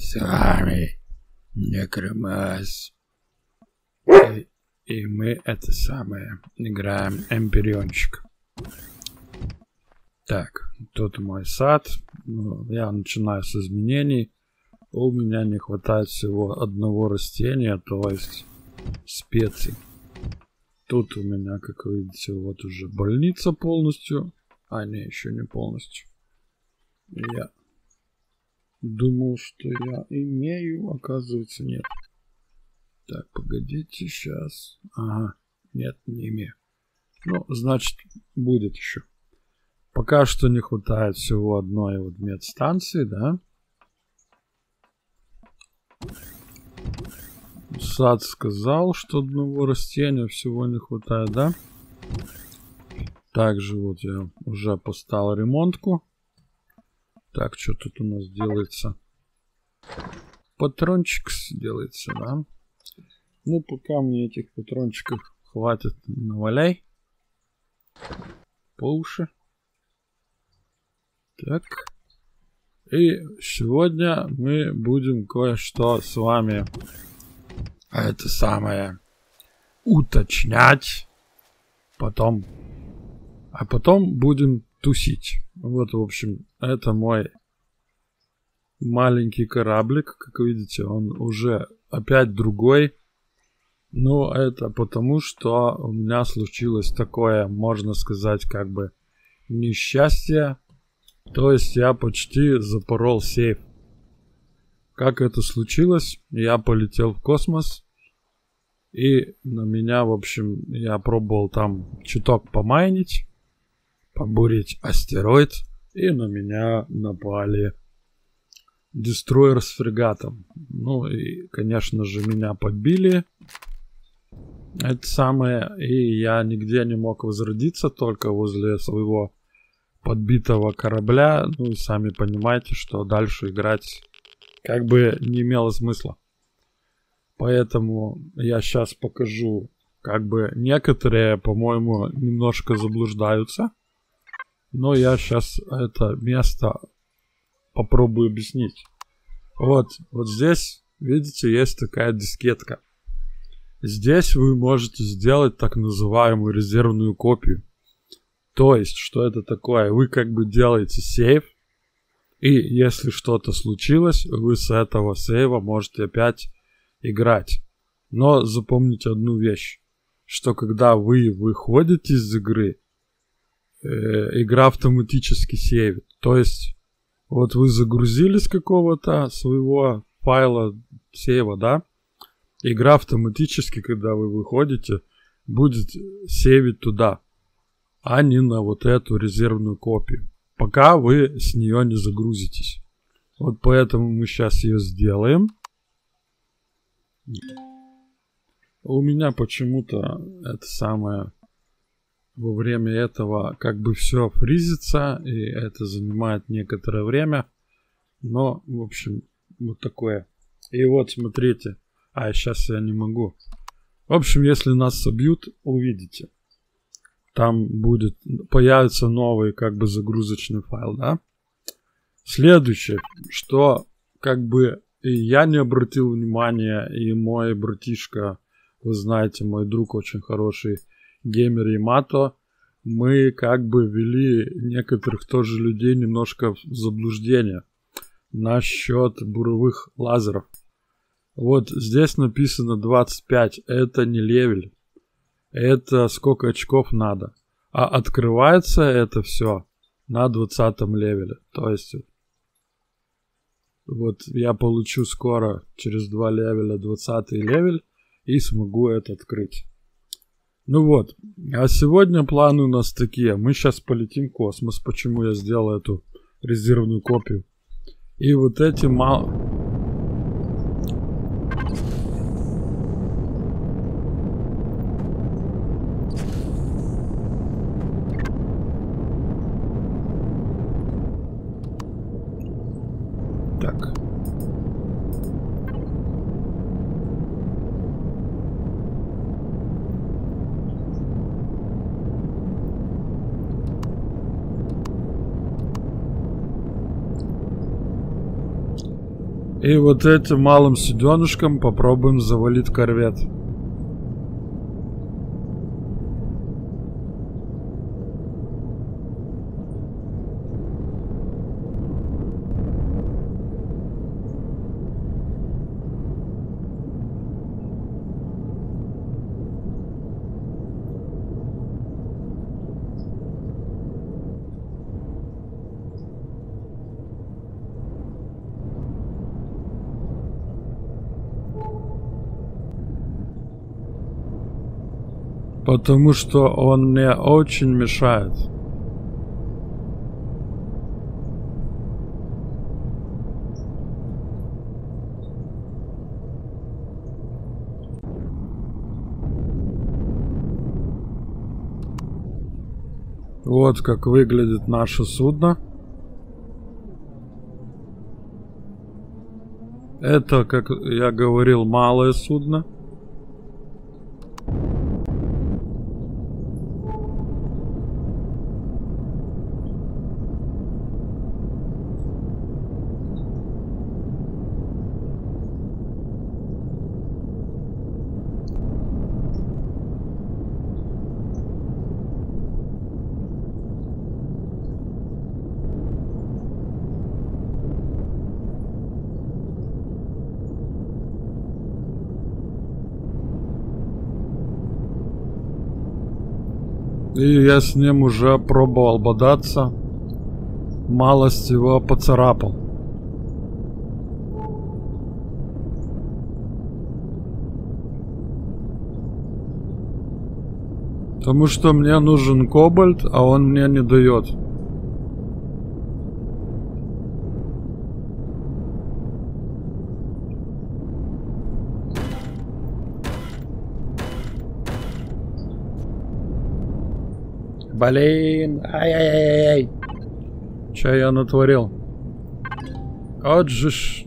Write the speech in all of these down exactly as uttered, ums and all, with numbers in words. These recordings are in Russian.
С вами Некромаз. И, и мы это самое играем Эмпириончик. Так, тут мой сад. Ну, я начинаю с изменений. У меня не хватает всего одного растения, то есть специй. Тут у меня, как вы видите, вот уже больница полностью. А, не, еще не полностью. Я думал, что я имею, оказывается, нет. Так, погодите, сейчас. Ага, нет, не имею. Ну, значит, будет еще. Пока что не хватает всего одной вот медстанции, да? Сад сказал, что одного растения всего не хватает, да? Также вот я уже поставил ремонтку. Так, что тут у нас делается? Патрончик делается, да? Ну, пока мне этих патрончиков хватит, наваляй. По уши. Так. И сегодня мы будем кое-что с вами, это самое, уточнять. Потом. А потом будем тусить. Вот, в общем, это мой маленький кораблик. Как видите, он уже опять другой. Ну, это потому, что у меня случилось такое, можно сказать, как бы несчастье. То есть я почти запорол сейф. Как это случилось? Я полетел в космос. И на меня, в общем, я пробовал там чуток помайнить. Побурить астероид. И на меня напали дестройер с фрегатом. Ну и, конечно же, меня подбили. Это самое. И я нигде не мог возродиться, только возле своего подбитого корабля. Ну и сами понимаете, что дальше играть как бы не имело смысла. Поэтому я сейчас покажу, как бы некоторые, по-моему, немножко заблуждаются. Но я сейчас это место попробую объяснить. Вот, вот здесь, видите, есть такая дискетка. Здесь вы можете сделать так называемую резервную копию. То есть, что это такое? Вы как бы делаете сейв. И если что-то случилось, вы с этого сейва можете опять играть. Но запомните одну вещь. Что когда вы выходите из игры, игра автоматически сейвит. То есть, вот вы загрузили с какого-то своего файла сейва, да? Игра автоматически, когда вы выходите, будет сейвить туда, а не на вот эту резервную копию. Пока вы с нее не загрузитесь. Вот поэтому мы сейчас ее сделаем. У меня почему-то это самое... Во время этого как бы все фризится, и это занимает некоторое время. Но, в общем, вот такое. И вот, смотрите. А, сейчас я не могу. В общем, если нас собьют, увидите. Там будет, появится новый как бы загрузочный файл, да? Следующее, что как бы и я не обратил внимания, и мой братишка, вы знаете, мой друг очень хороший, Геймер Ямато, мы как бы ввели некоторых тоже людей немножко в заблуждение насчет буровых лазеров. Вот здесь написано двадцать пять, это не левель, это сколько очков надо. А открывается это все на двадцатом левеле. То есть вот я получу скоро через два левеля двадцатый левель и смогу это открыть. Ну вот, а сегодня планы у нас такие. Мы сейчас полетим в космос. Почему я сделал эту резервную копию? И вот эти мал... Так. И вот этим малым суденышком попробуем завалить корвет. Потому что он мне очень мешает. Вот как выглядит наше судно. Это, как я говорил, малое судно. И я с ним уже пробовал бодаться. Малость его поцарапал. Потому что мне нужен кобальт, а он мне не дает. Блин, ай-яй-яй-яй. Че я натворил? Вот же ж.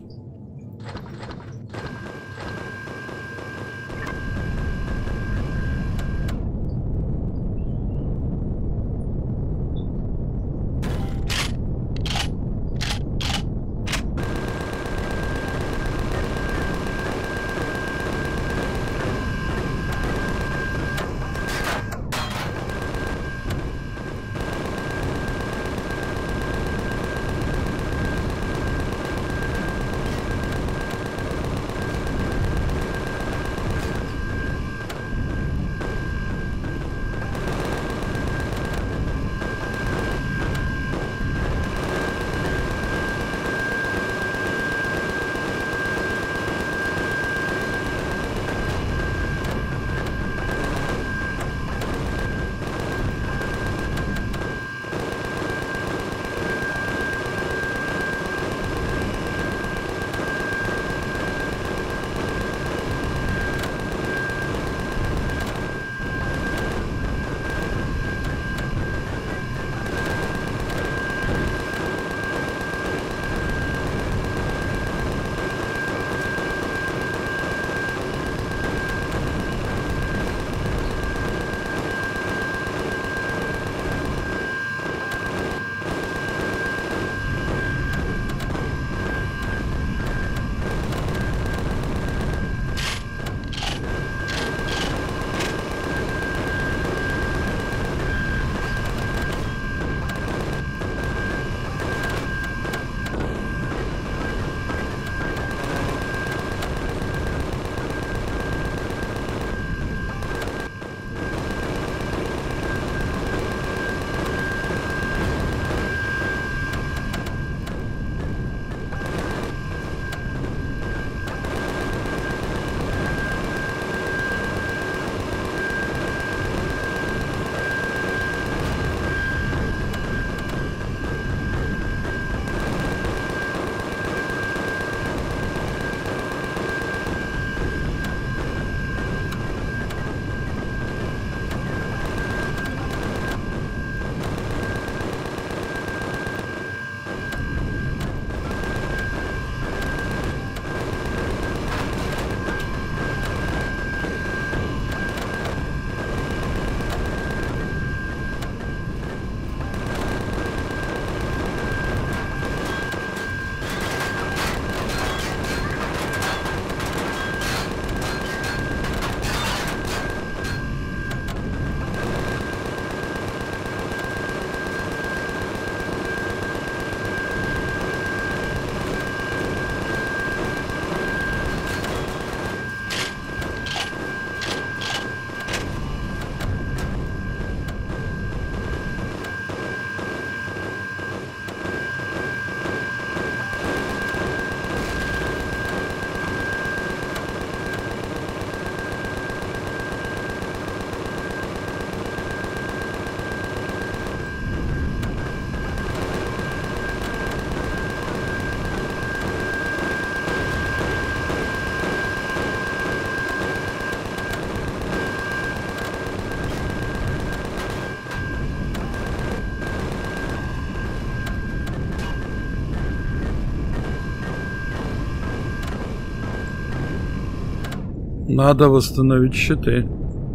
Надо восстановить щиты.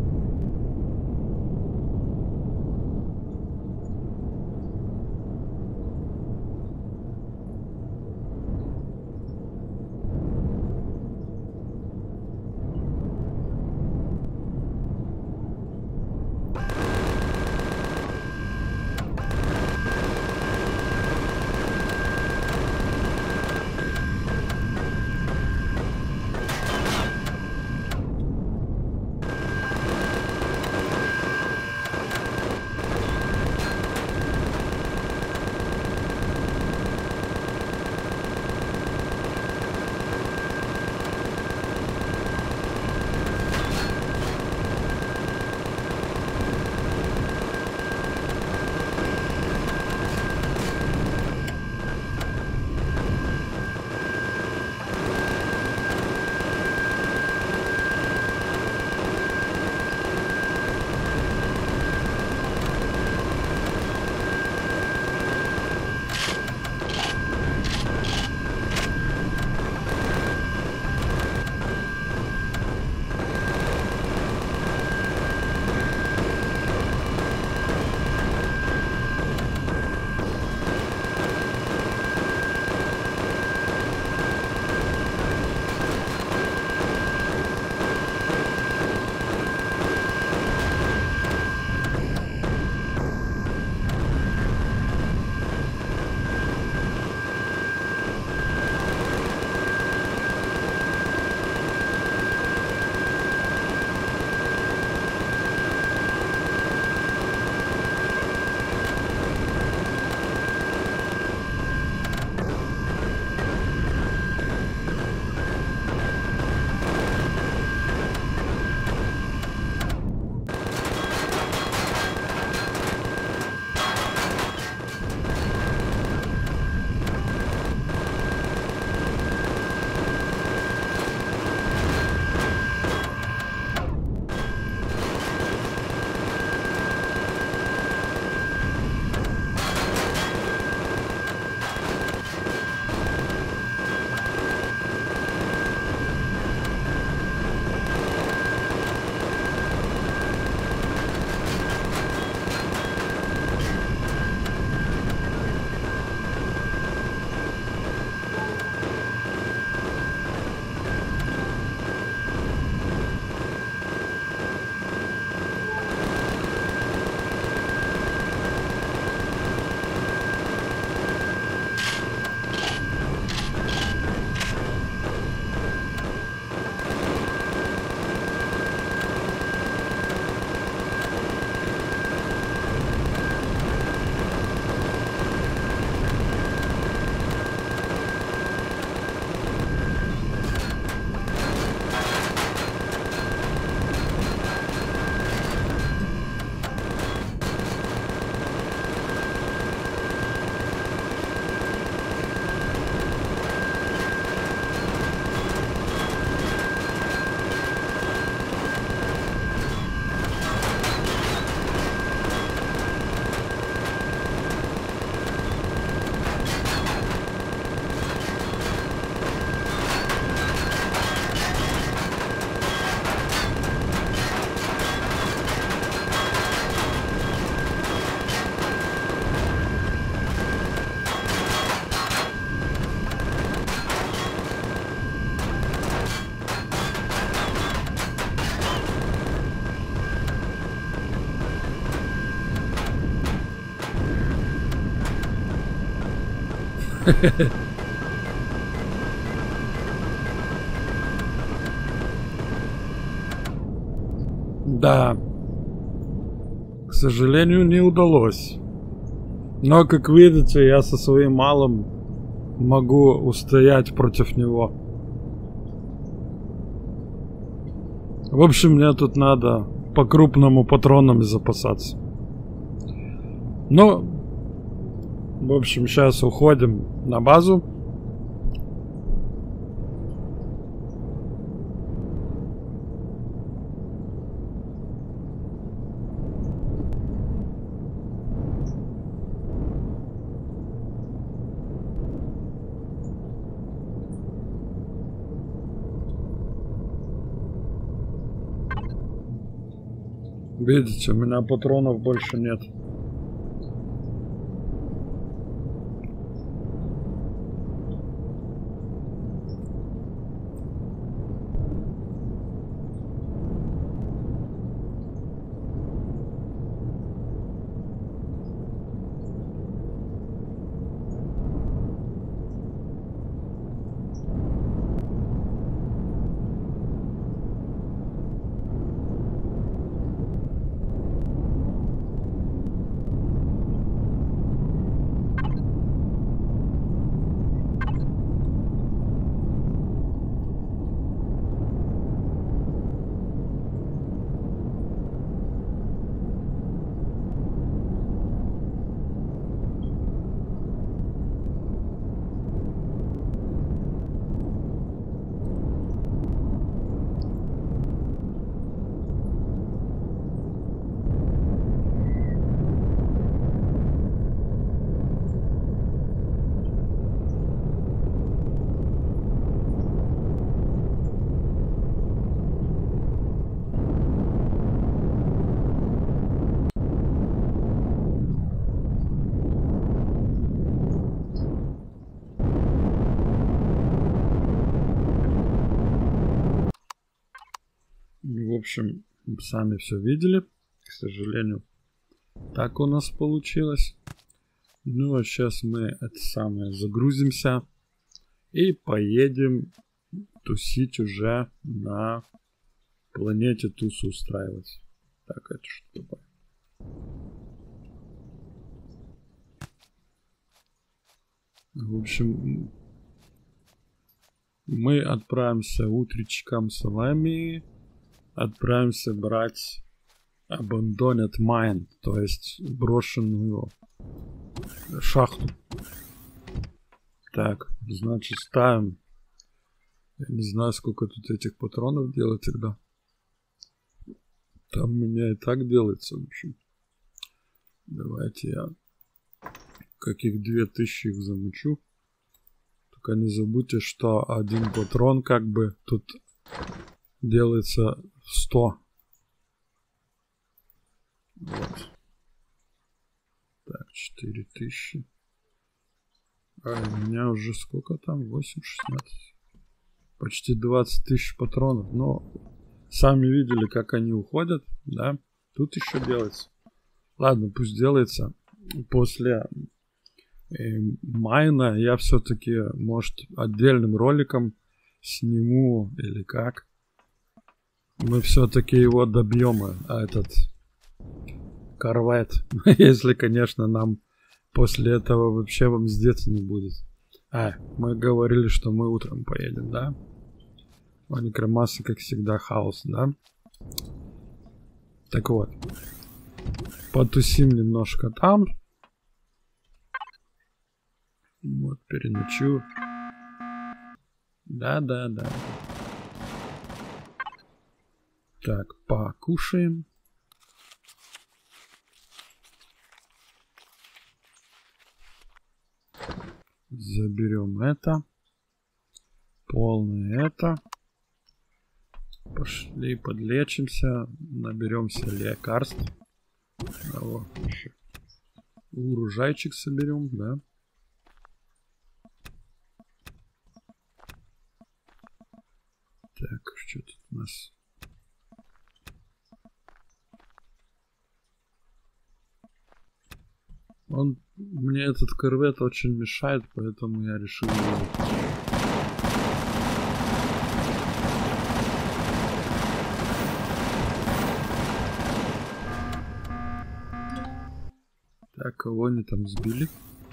Да. К сожалению, не удалось. Но, как видите, я со своим малым могу устоять против него. В общем, мне тут надо по-крупному патронами запасаться. Ну, в общем, сейчас уходим на базу. Видите, у меня патронов больше нет. В общем, сами все видели. К сожалению, так у нас получилось. Ну а сейчас мы это самое загрузимся и поедем тусить уже на планете Туз устраивать. Так, это что такое? В общем, мы отправимся утречком с вами. Отправимся брать Abandoned Mine, то есть брошенную шахту. Так, значит, ставим. Я не знаю, сколько тут этих патронов делать тогда. Там у меня и так делается, в общем. Давайте я каких две тысячи их замучу. Только не забудьте, что один патрон как бы тут делается сто. Вот. Так, четыре тысячи. А у меня уже сколько там? восемь, шестнадцать. Почти двадцать тысяч патронов. Но сами видели, как они уходят, да? Тут еще делается. Ладно, пусть делается. После э, майна я все-таки, может, отдельным роликом сниму или как. Мы все-таки его добьем, а этот корвет. Если, конечно, нам после этого вообще вам сдеться не будет. А, мы говорили, что мы утром поедем, да? У Некромаса, как всегда, хаос, да? Так вот. Потусим немножко там. Вот, переночую. Да-да-да. Так, покушаем. Заберем это. Полное это. Пошли подлечимся. Наберемся лекарств. А вот еще. Урожайчик соберем, да. Так, что тут у нас? Он, мне этот корвет очень мешает, поэтому я решил его... Так, кого они там сбили?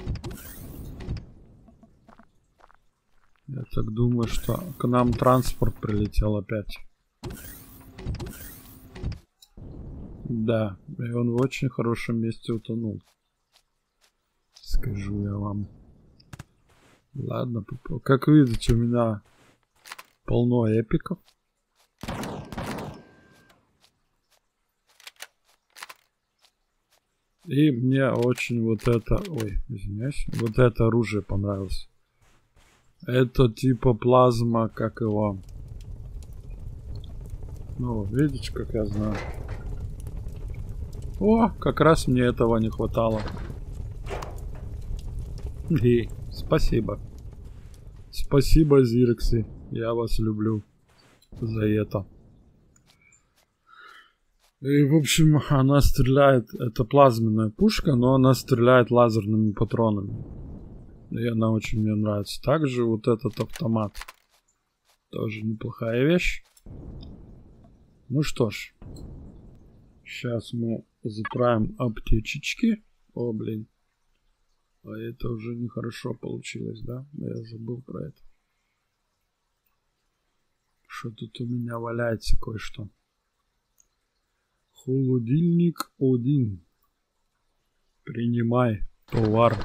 Я так думаю, что к нам транспорт прилетел опять. Да, и он в очень хорошем месте утонул. Скажу я вам. Ладно, как видите, у меня полно эпиков. И мне очень вот это... Ой, извиняюсь. Вот это оружие понравилось. Это типа плазма, как его... Ну, видите, как я знаю. О, как раз мне этого не хватало. И спасибо. Спасибо, Зирксы. Я вас люблю за это. И, в общем, она стреляет... Это плазменная пушка, но она стреляет лазерными патронами. И она очень мне нравится. Также вот этот автомат. Тоже неплохая вещь. Ну что ж. Сейчас мы заправим аптечечки. О, блин. А это уже нехорошо получилось, да? Я забыл про это. Что тут у меня валяется кое-что. Холодильник один. Принимай товар.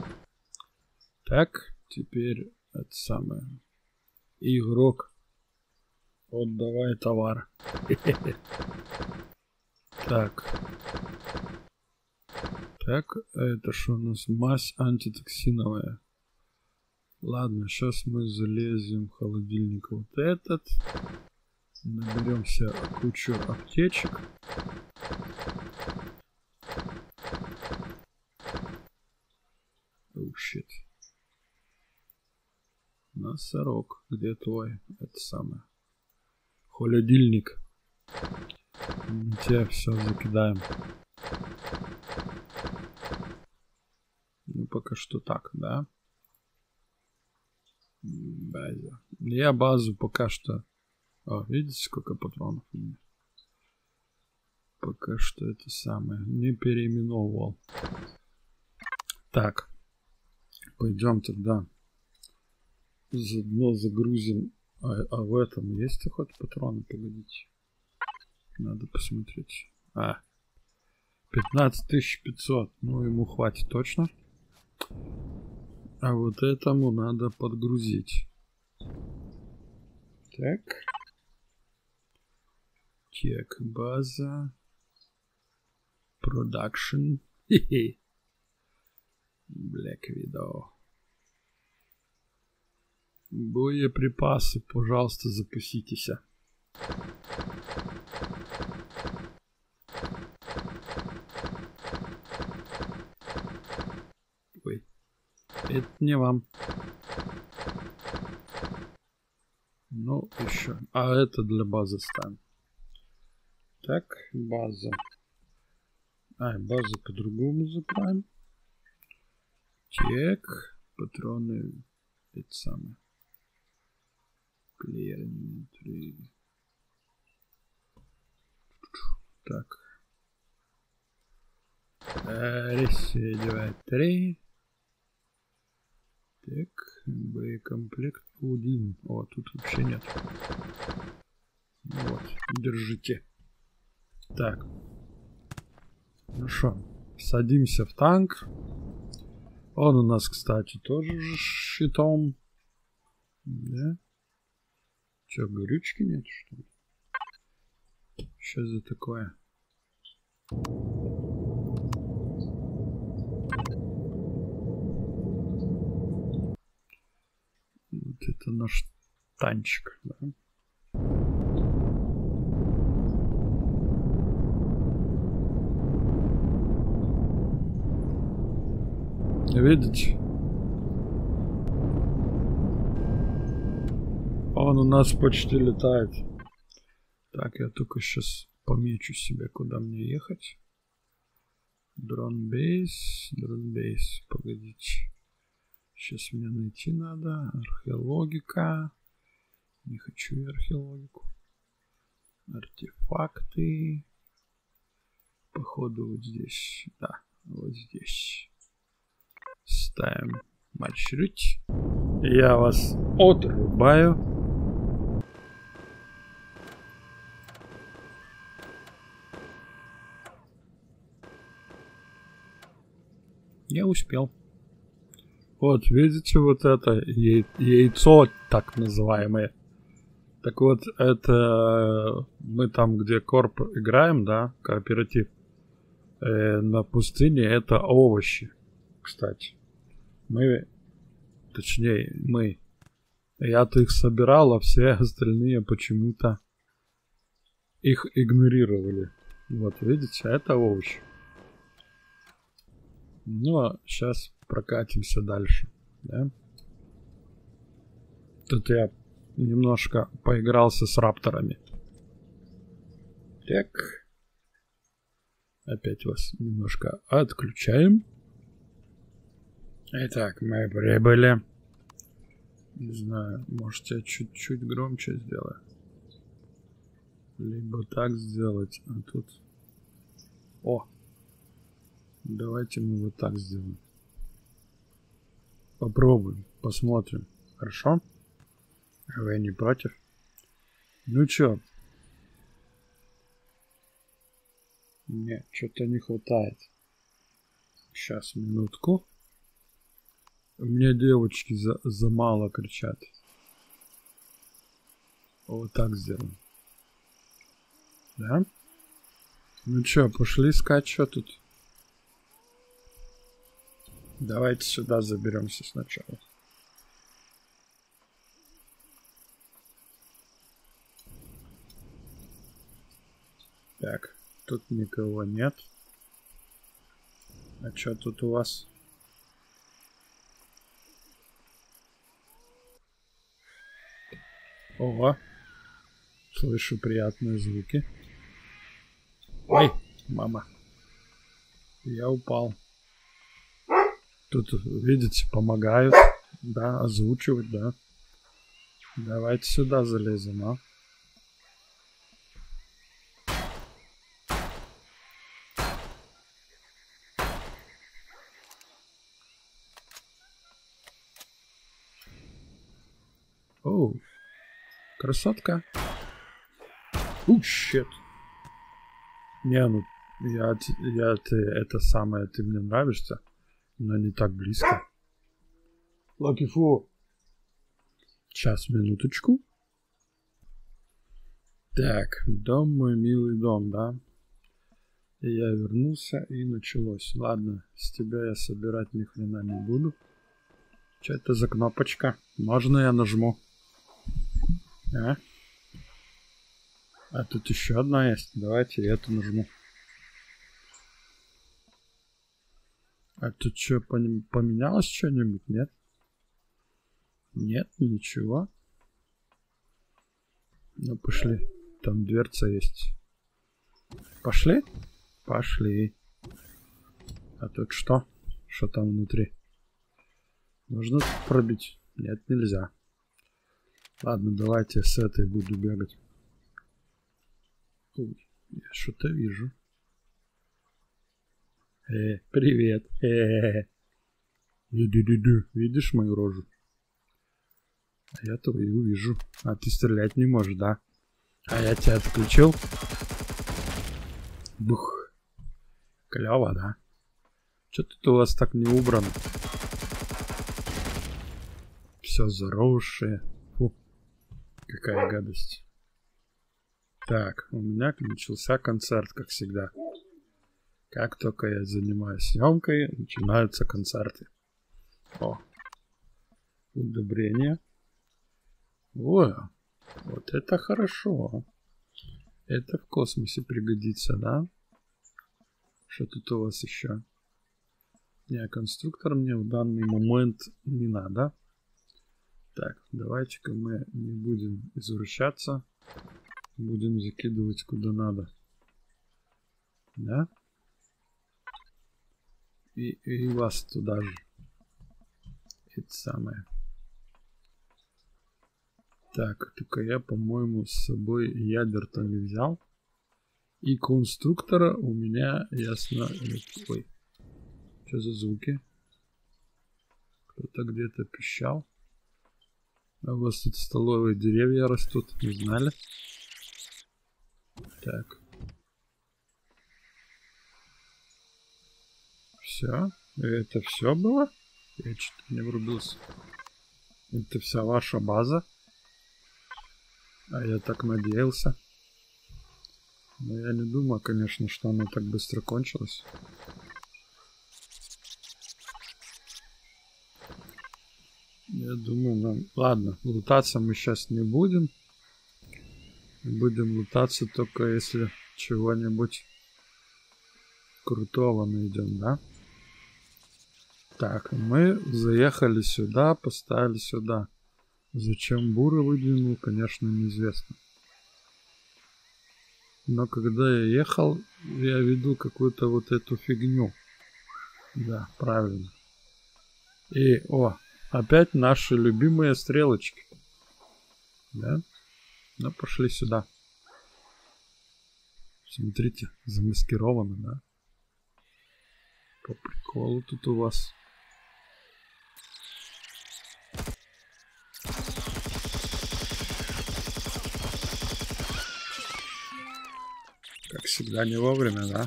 Так, теперь это самое. Игрок. Отдавай товар. Так. Так, это что у нас? Мазь антитоксиновая. Ладно, сейчас мы залезем в холодильник вот этот. Наберемся кучу аптечек. Оу, щит. Носорог. Где твой? Это самое. Холодильник. Мы тебе все закидаем. Ну, пока что так, да? База. Я базу пока что... О, видите, сколько патронов у меня? Пока что это самое. Не переименовывал. Так. Пойдем тогда. Заодно загрузим. А, а в этом есть хоть патроны? Погодите. Надо посмотреть. А. пятнадцать тысяч пятьсот. Ну, ему хватит точно. А вот этому надо подгрузить. Так. Тек, база. Продакшн. Хе-хе. Black Widow. Боеприпасы, пожалуйста, запуститесь. Ой. Это не вам. Ну, еще. А это для базы ставим. Так, база. А, базу по-другому заправим. Чек. Патроны. Это самое. Player inventory. Так. Расседивать три. Так, боекомплект один. О, тут вообще нет. Вот, держите. Так. Ну что, садимся в танк. Он у нас, кстати, тоже же щитом. Да? Че, горючки нет, что ли? Что за такое? Вот это наш танчик, да? Видите? Он у нас почти летает. Так, я только сейчас помечу себе, куда мне ехать. Дрон-бейс, дрон-бейс, погодите. Сейчас мне найти надо. Археологика. Не хочу я археологику. Артефакты. Походу вот здесь. Да, вот здесь. Ставим маршрут. Я вас отрубаю. Я успел. Вот, видите, вот это яй- яйцо, так называемое. Так вот, это мы там, где корп играем, да, кооператив. Э, на пустыне это овощи, кстати. Мы, точнее, мы. Я-то их собирал, а все остальные почему-то их игнорировали. Вот, видите, это овощи. Ну, а сейчас прокатимся дальше, да? Тут я немножко поигрался с рапторами. Так. Опять вас немножко отключаем. Итак, мы прибыли. Не знаю, может я чуть-чуть громче сделаю. Либо так сделать, а тут... О! Давайте мы вот так сделаем. Попробуем, посмотрим. Хорошо? Вы не против? Ну чё? Нет, что-то не хватает. Сейчас, минутку. Мне девочки за, за мало кричат. Вот так сделаем. Да? Ну чё, пошли искать, что тут? Давайте сюда заберемся сначала. Так, тут никого нет. А что тут у вас? Ого. Слышу приятные звуки. Ой, мама. Я упал. Тут, видите, помогают. Да, озвучивать, да. Давайте сюда залезем, а. Оу. Красотка. Ух, щет. Не, ну, я, я, ты, это самое, ты мне нравишься, но не так близко. Лакифу. Сейчас, минуточку. Так, дом мой, милый дом, да? И я вернулся, и началось. Ладно, с тебя я собирать ни хрена не буду. Что это за кнопочка? Можно я нажму? А? А тут еще одна есть. Давайте я эту нажму. А тут что, поменялось что-нибудь? Нет? Нет, ничего. Ну, пошли. Там дверца есть. Пошли? Пошли. А тут что? Что там внутри? Можно пробить? Нет, нельзя. Ладно, давайте с этой буду бегать. Ой, я что-то вижу. Э, привет. Э, ду-ду-ду-ду. Видишь мою рожу? А я твою вижу. А ты стрелять не можешь, да? А я тебя отключил. Бух. Клево, да? Что тут у вас так не убрано? Все заросшее. Фу. Какая гадость. Так, у меня начался концерт, как всегда. Как только я занимаюсь съемкой, начинаются концерты. О. Удобрение. О, вот это хорошо. Это в космосе пригодится, да? Что тут у вас еще? Не, конструктор мне в данный момент не надо. Так, давайте-ка мы не будем извращаться. Будем закидывать куда надо. Да? И, и вас туда же. Это самое. Так, только я, по-моему, с собой ядер-то не взял. И конструктора у меня, ясно... Ой, что за звуки? Кто-то где-то пищал. А у вас тут столовые деревья растут, не знали? Так. Все? Это все было? Я что-то не врубился. Это вся ваша база? А я так надеялся. Но я не думаю, конечно, что оно так быстро кончилось. Я думаю, нам... Ладно, лутаться мы сейчас не будем. Будем лутаться только если чего-нибудь Крутого найдем, да? Так, мы заехали сюда, поставили сюда. Зачем буры выдвинул, конечно, неизвестно. Но когда я ехал, я видел какую-то вот эту фигню. Да, правильно. И, о, опять наши любимые стрелочки. Да? Ну, пошли сюда. Смотрите, замаскировано, да? По приколу тут у вас. Как всегда, не вовремя, да?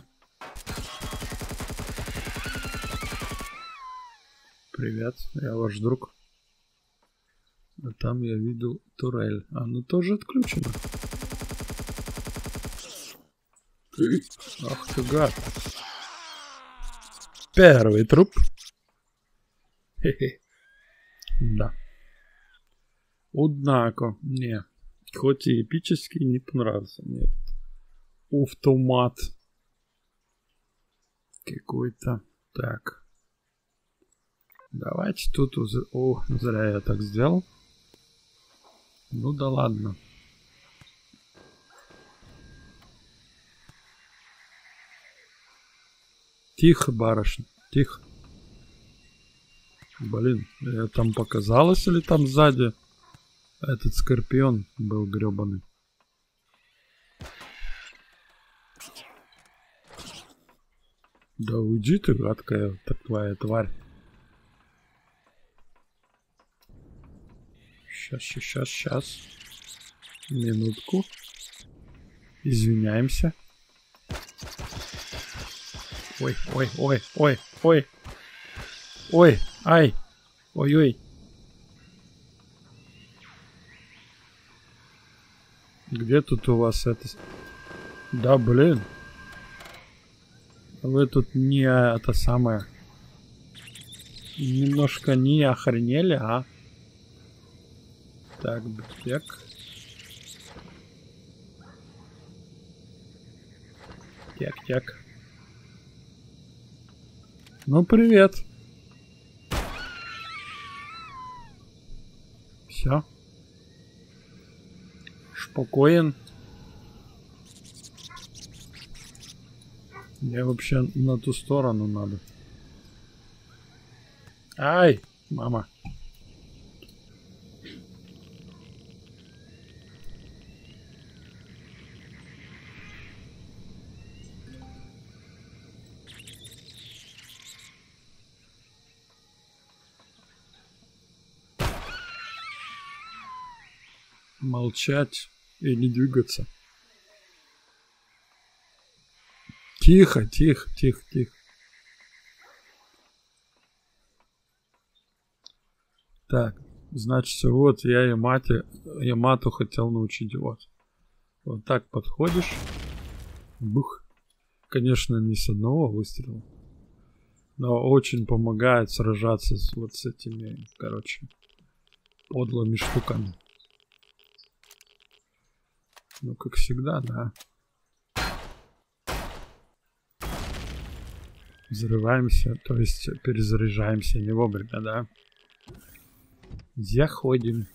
Привет, я ваш друг. А там я видел турель. Она тоже отключена. Ты, ах ты гад. Первый труп. Хе-хе. Да. Однако, не. Хоть и эпический, не понравился мне этот автомат. Какой-то. Так. Давайте тут... Уз... О, зря я так сделал. Ну да ладно. Тихо, барышня, тихо. Блин, я там показалось или там сзади этот скорпион был гребаный? Да уйди ты, гадкая такая тварь. Сейчас, сейчас, сейчас. Минутку. Извиняемся. Ой, ой, ой, ой, ой. Ой, ай. Ой-ой. Где тут у вас это? Да, блин. Вы тут не это самое. Немножко не охренели, а? Так, бег. Так, так. Ну, привет. Все. Спокоен. Мне вообще на ту сторону надо. Ай, мама. Молчать и не двигаться. Тихо, тихо, тихо, тихо. Так, значит, вот я Ямате, Ямату хотел научить. Вот. Вот так подходишь. Бух. Конечно, не с одного выстрела. Но очень помогает сражаться с вот с этими, короче, подлыми штуками. Ну, как всегда, да. Взрываемся, то есть перезаряжаемся не вовремя, да. Заходим.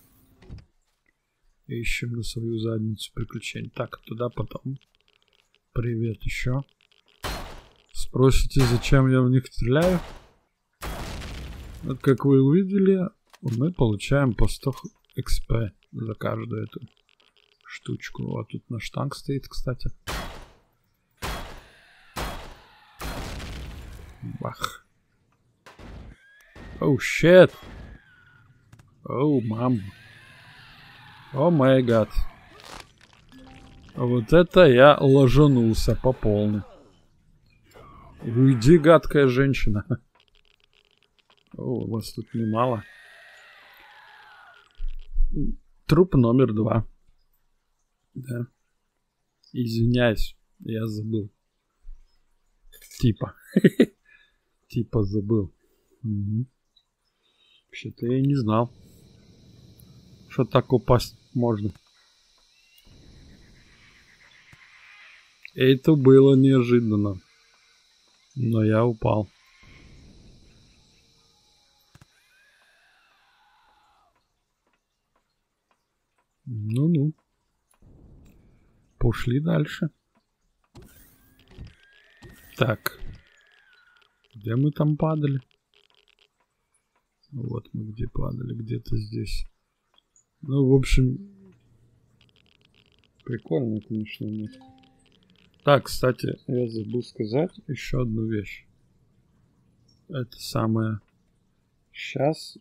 Ищем на свою задницу приключений. Так, туда потом. Привет еще. Спросите, зачем я в них стреляю? Вот как вы увидели, мы получаем по сто экс пи за каждую эту штучку. Вот тут наш танк стоит, кстати. Бах. Оу, щет. Оу, мам. О май гад. Вот это я ложанулся по полной. Уйди, гадкая женщина. О, у вас тут немало. Труп номер два. Да. Извиняюсь, я забыл. Типа. Типа забыл. Угу. Вообще-то я не знал, что так упасть можно. Это было неожиданно. Но я упал. Ну-ну. Пошли дальше. Так. Где мы там падали? Вот мы где падали. Где-то здесь. Ну, в общем... Прикольно, конечно, место. Так, кстати, я забыл сказать еще одну вещь. Это самое... Сейчас...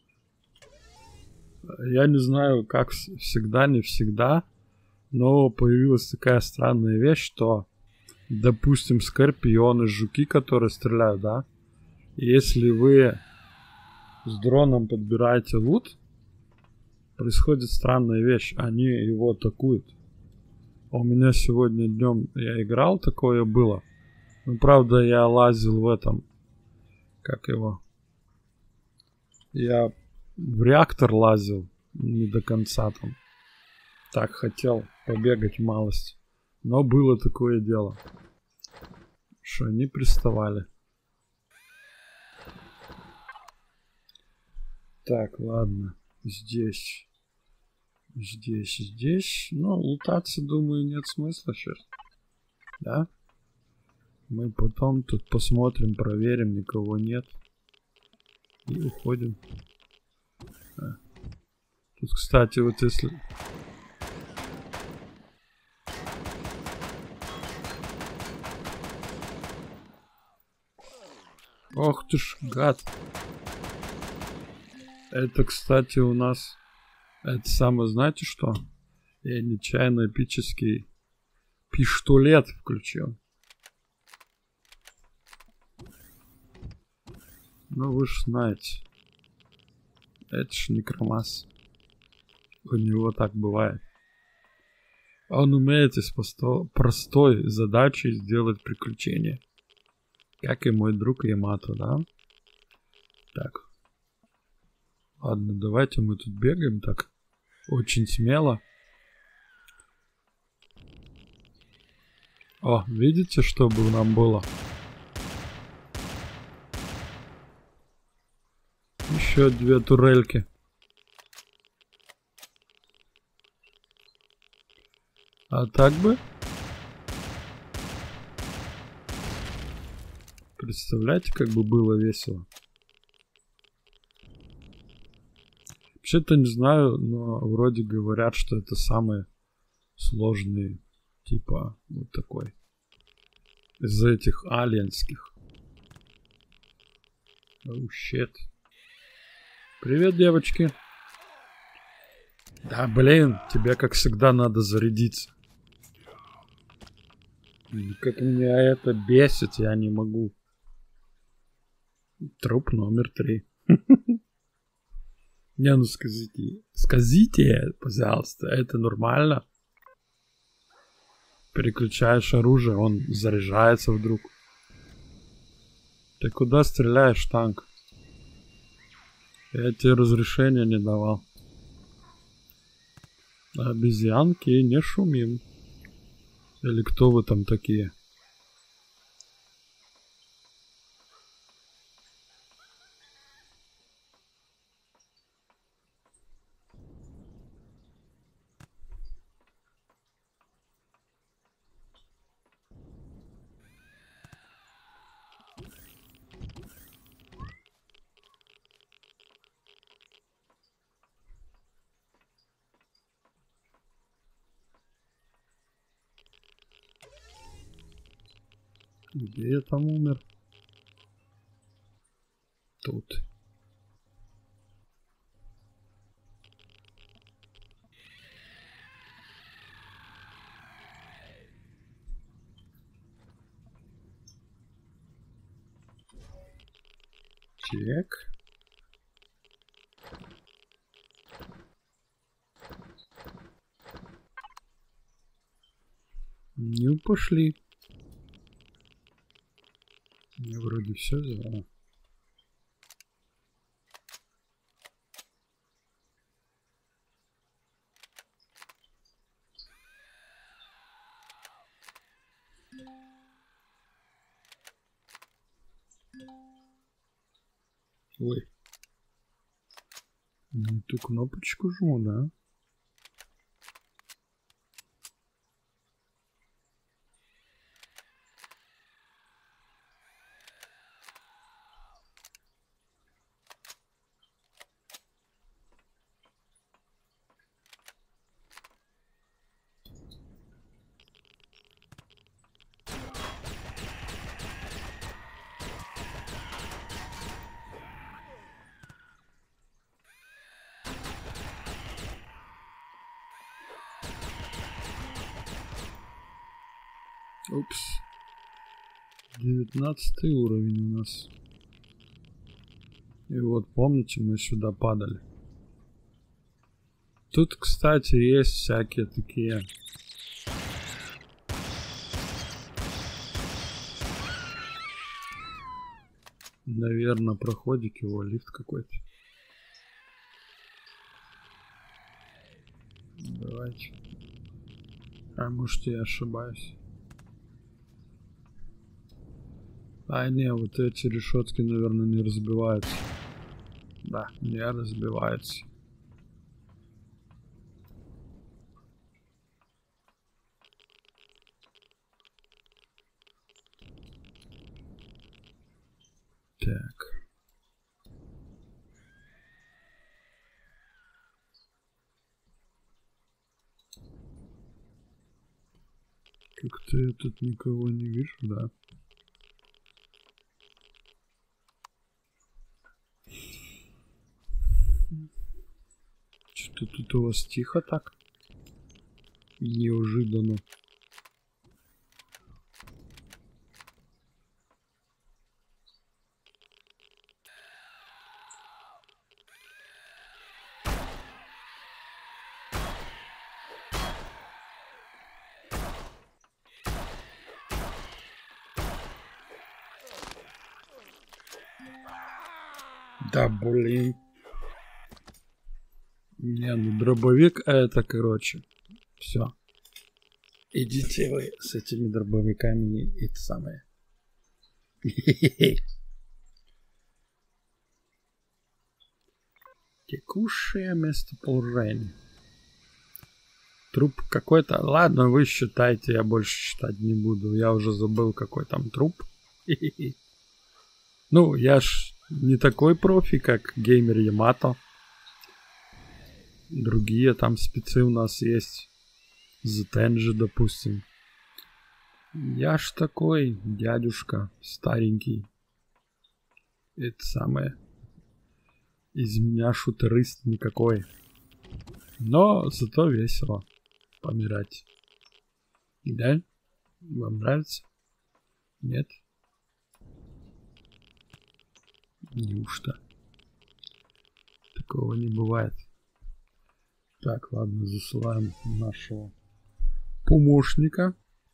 Я не знаю, как всегда, не всегда, но появилась такая странная вещь, что, допустим, скорпионы, жуки, которые стреляют, да, если вы с дроном подбираете лут, происходит странная вещь, они его атакуют. А у меня сегодня днем я играл, такое было. Ну, правда, я лазил в этом, как его, я в реактор лазил, не до конца там. Так хотел побегать малость. Но было такое дело, что они приставали. Так, ладно. Здесь. Здесь, здесь. Ну, лутаться, думаю, нет смысла сейчас. Да? Мы потом тут посмотрим, проверим, никого нет. И уходим. А. Тут, кстати, вот если... Ох ты ж, гад. Это, кстати, у нас... Это самое, знаете что? Я нечаянно эпический пистолет включил. Ну, вы ж знаете. Это ж Некромас. У него так бывает. Он умеет из простой задачи сделать приключение. Как и мой друг Ямато, да? Так. Ладно, давайте мы тут бегаем так. Очень смело. О, видите, что бы нам было? Еще две турельки. А так бы? Представляете, как бы было весело? Вообще-то не знаю, но вроде говорят, что это самые сложные, типа, вот такой. Из этих алиенских. Oh shit. Привет, девочки. Да, блин, тебе, как всегда, надо зарядиться. Как меня это бесит, я не могу. Труп номер три. Не, ну скажите, скажите, пожалуйста, это нормально? Переключаешь оружие, он заряжается вдруг. Ты куда стреляешь, танк? Я тебе разрешения не давал. Обезьянки, не шумим. Или кто вы там такие? Где я там умер? Тут. Чек. Ну, пошли. Я вроде все взял. Ой. Не ту кнопочку жму, да? Упс. девятнадцатый уровень у нас. И вот помните, мы сюда падали. Тут, кстати, есть всякие такие... Наверное, проходик его, лифт какой-то. Давайте. А может, я ошибаюсь. А, не, вот эти решетки, наверное, не разбиваются. Да, не разбиваются. Так. Как-то я тут никого не вижу, да. Что-то тут у вас тихо так. Неожиданно. Да, блин. Не, ну дробовик это, короче, все. Идите вы с этими дробовиками и это самое. Текущее местоположение. Труп какой-то. Ладно, вы считайте, я больше считать не буду. Я уже забыл, какой там труп. Ну, я ж не такой профи, как геймер Ямато. Другие там спецы у нас есть. Зетенджи, допустим. Я ж такой дядюшка старенький. Это самое. Из меня шутерист никакой. Но зато весело помирать. Да? Вам нравится? Нет? Неужто? Такого не бывает. Так, ладно, засылаем нашего помощника.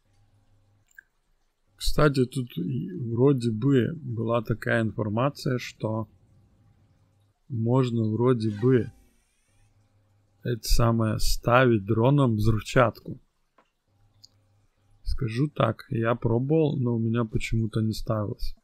Кстати, тут вроде бы была такая информация, что можно вроде бы это самое ставить дроном взрывчатку. Скажу так, я пробовал, но у меня почему-то не ставилось.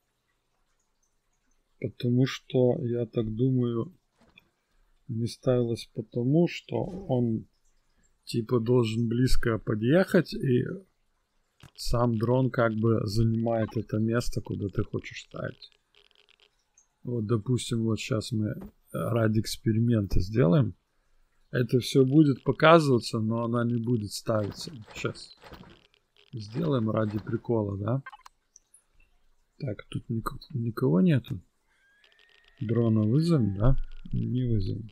Потому что, я так думаю, не ставилось потому, что он типа должен близко подъехать, и сам дрон как бы занимает это место, куда ты хочешь ставить. Вот, допустим, вот сейчас мы ради эксперимента сделаем. Это все будет показываться, но она не будет ставиться. Сейчас сделаем ради прикола, да? Так, тут ник никого нету. Дрона вызовем, да? Не вызовем.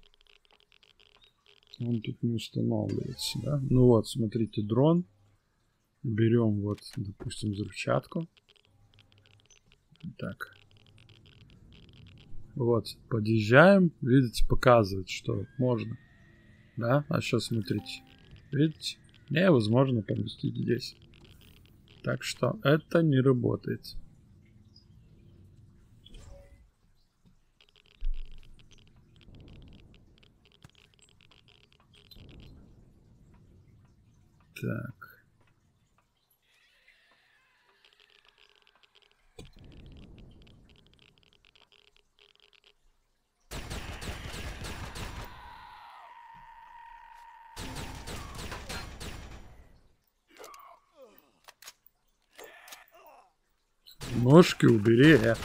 Он тут не устанавливается, да? Ну вот, смотрите, дрон. Берем вот, допустим, взрывчатку. Так. Вот, подъезжаем. Видите, показывает, что можно. Да? А сейчас смотрите. Видите? Невозможно поместить здесь. Так что это не работает. Так. Ножки убери, э.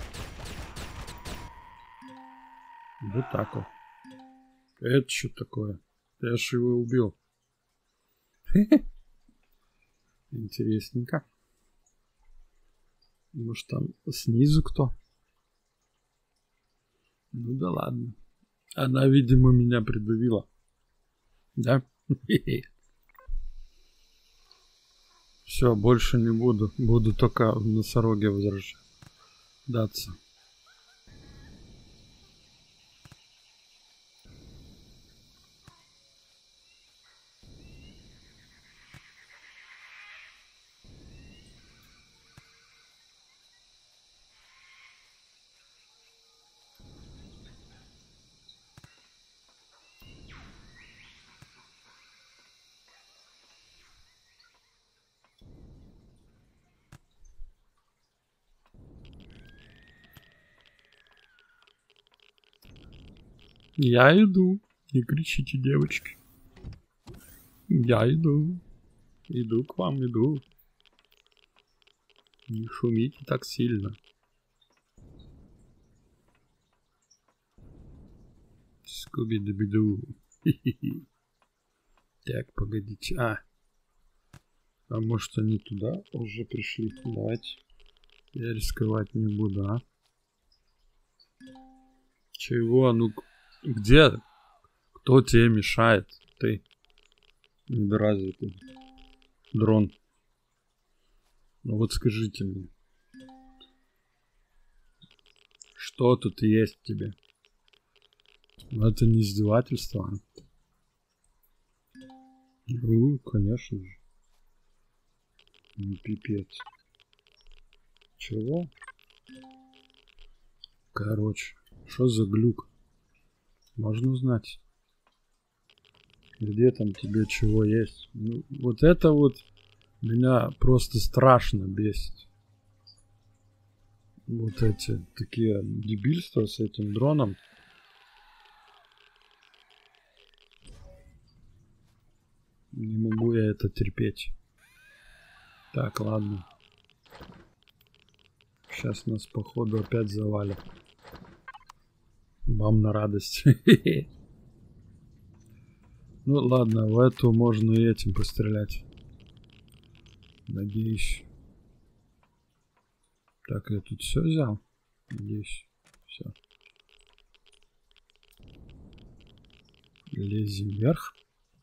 Вот так вот. Это что такое? Я ж его убил. Интересненько. Может там снизу кто? Ну да ладно. Она, видимо, меня придавила. Да? Все, больше не буду. Буду только в носороге возвращаться. Я иду. Не кричите, девочки. Я иду. Иду к вам, иду. Не шумите так сильно. Скуби-дуби-ду. Так, погодите. А. А может они туда уже пришли? Давайте. Я рисковать не буду, а? Чего? Ну, где? Кто тебе мешает? Ты. Недоразвитый. Дрон. Ну вот скажите мне. Что тут есть в тебе? Ну это не издевательство. Ну, конечно же. Ну, пипец. Чего? Короче, что за глюк? Можно узнать? Где там тебе чего есть? Ну, вот это вот меня просто страшно бесит. Вот эти такие дебильства с этим дроном. Не могу я это терпеть. Так, ладно. Сейчас нас, походу, опять завалят. Вам на радость. Ну ладно, в эту можно и этим пострелять. Надеюсь. Так, я тут все взял? Надеюсь. Все. Лезем вверх.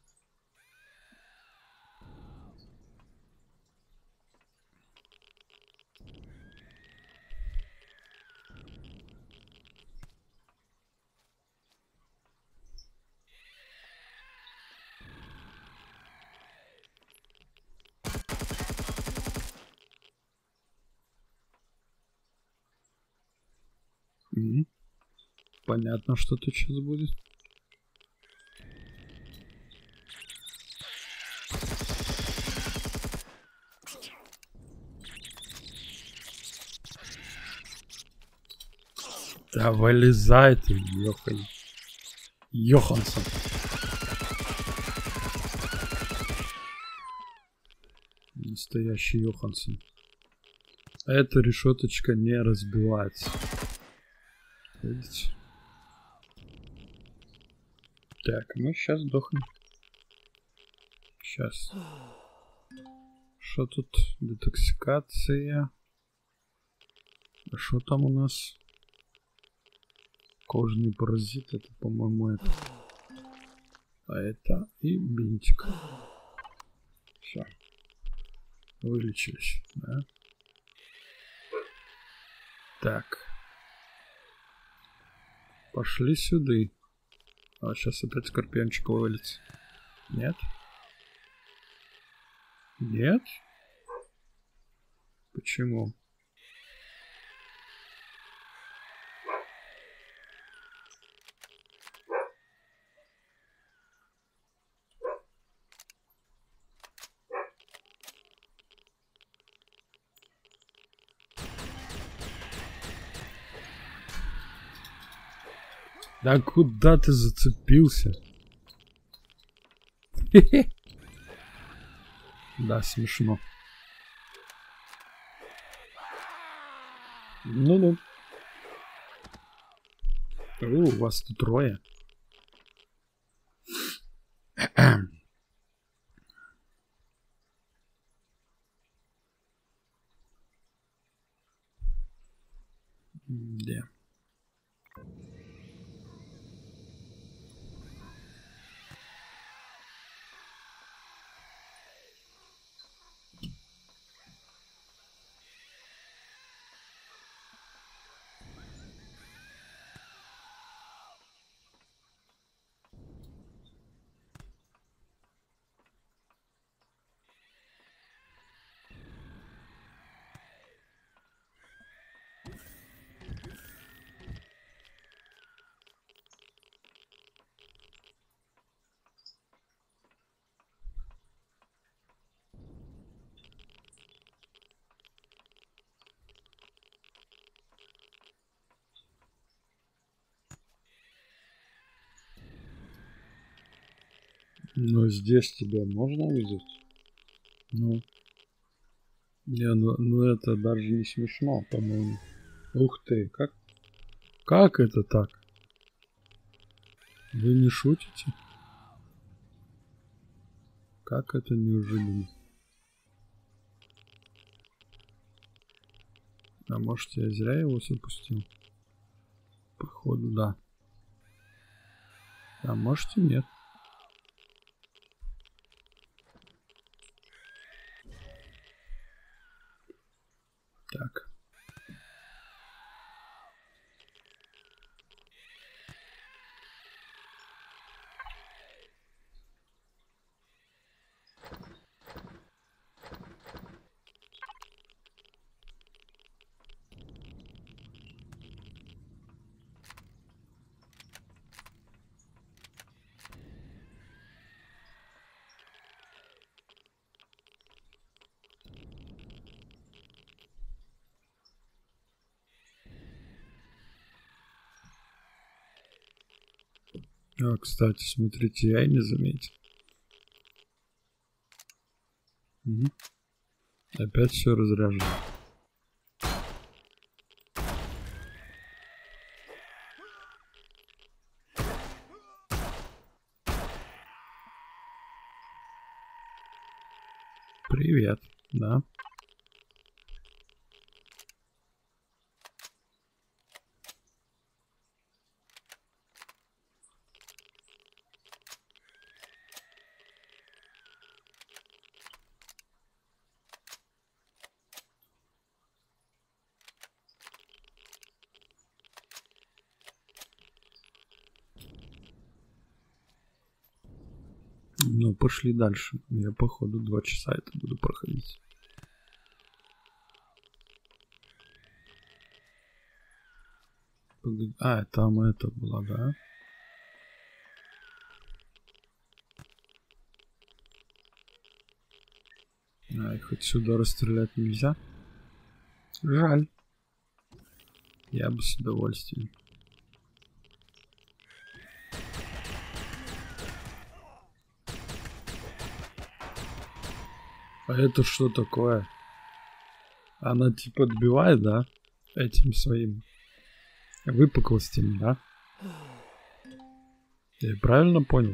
Угу. Понятно, что тут сейчас будет. Да вылезай ты, Йохан. Йоханссон. Настоящий Йоханссон. А эта решеточка не разбивается. Видите? Так, мы сейчас сдохнем. Сейчас. Что тут? Детоксикация. А что там у нас? Кожный паразит. Это, по-моему, это. А это и бинтик. Все. Вылечились, да? Так. Пошли сюда. А сейчас опять скорпиончик вылезет. Нет? Нет? Почему? Да куда ты зацепился? Да, смешно. Ну-ну. О, у вас тут трое. Да. Но здесь тебя можно вызвать? Ну. Не, ну, ну это даже не смешно, по-моему. Ух ты, как? Как это так? Вы не шутите? Как это неужели? А может, я зря его запустил? Походу, да. А может и нет. Так. А, кстати, смотрите, я и не заметил. Угу. Опять все разряжено. Привет, да. Ну, пошли дальше. Я, походу, два часа это буду проходить. Погоди. А, там это было, да? А, их отсюда расстрелять нельзя? Жаль. Я бы с удовольствием. А это что такое? Она типа отбивает, да? Этим своим выпуклостями, да? Я правильно понял?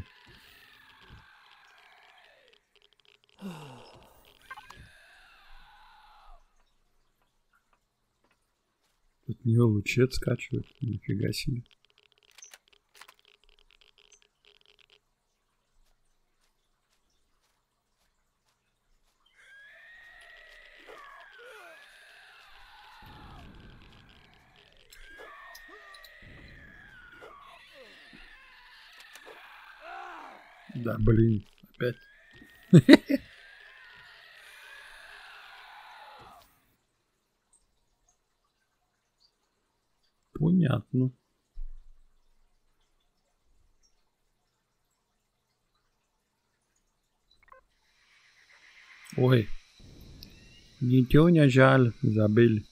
От нее лучи отскачивают. Нифига себе. Да, блин, опять. Понятно. Ой. Ничего не жаль, забыли.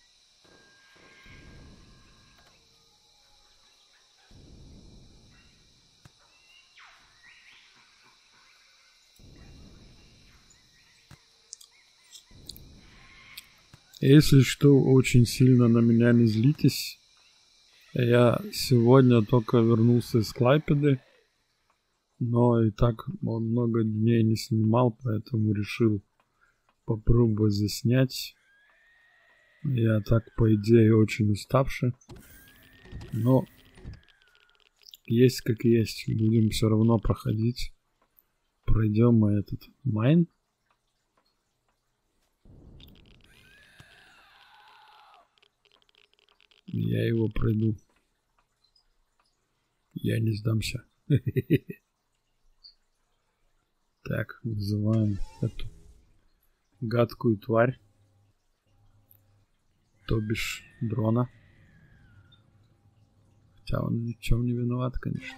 Если что, очень сильно на меня не злитесь. Я сегодня только вернулся из Клайпеды. Но и так он много дней не снимал, поэтому решил попробовать заснять. Я так, по идее, очень уставший. Но есть как есть. Будем все равно проходить. Пройдем мы этот майн. Я его пройду. Я не сдамся. Так, вызываем эту гадкую тварь. То бишь дрона. Хотя он ни в чем не виноват, конечно.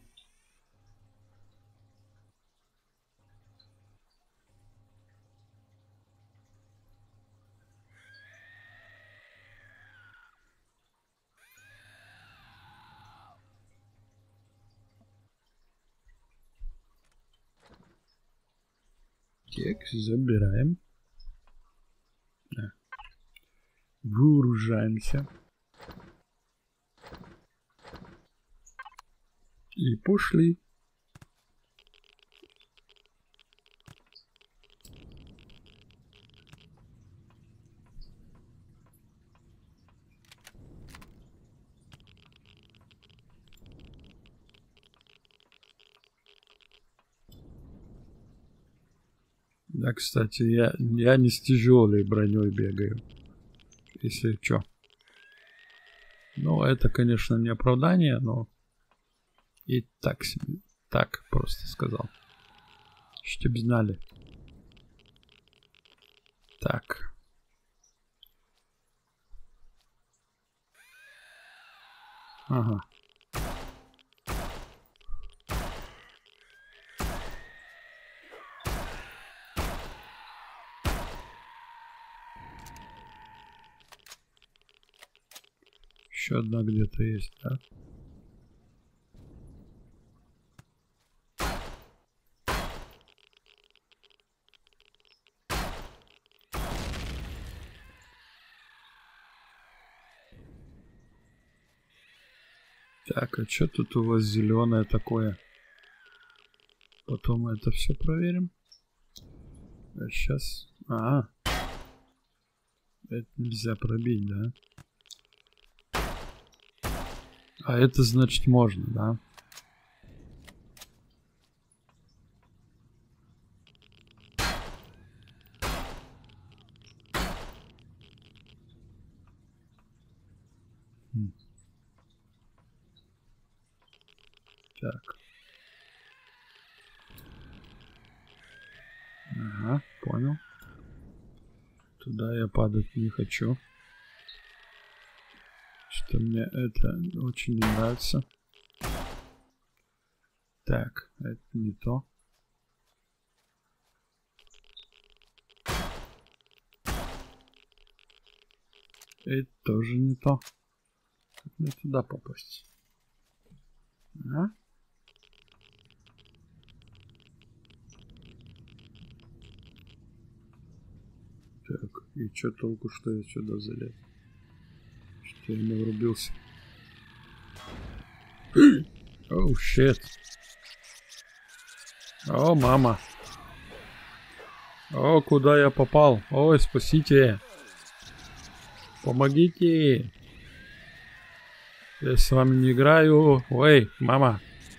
Так, забираем. Да. Вооружаемся. И пошли. Да, кстати, я, я не с тяжелой броней бегаю. Если что. Ну, это, конечно, не оправдание, но и так себе, так просто сказал. Чтоб знали. Так. Ага. Еще одна где-то есть, да? Так, а что тут у вас зеленое такое? Потом мы это все проверим. А сейчас... А, это нельзя пробить, да? А это значит можно, да? Хм. Так. Ага, понял. Туда я падать не хочу. Что мне это очень не нравится. Так, это не то. Это тоже не то. Как мне туда попасть? А? Так, и что толку, что я сюда залез? Что я не врубился? Оу, щет. О, мама. О, куда я попал? Ой, спасите. Помогите. Я с вами не играю. Ой, мама.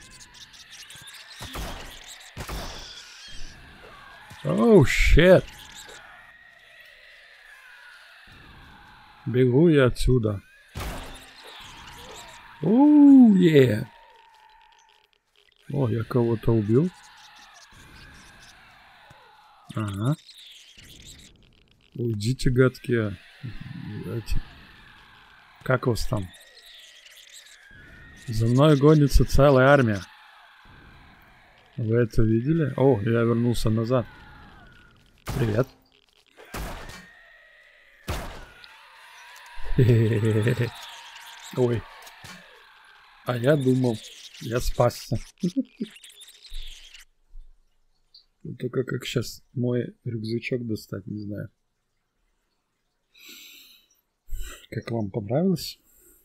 Оу, щет. Бегу я отсюда. Оу, е. О, я кого-то убил. Ага. Уйдите, гадкие. Эти. Как вас там? За мной гонится целая армия. Вы это видели? О, я вернулся назад. Привет. Хе-хе-хе-хе. Ой. А я думал, я спасся. Только как сейчас мой рюкзачок достать, не знаю. Как вам понравилось?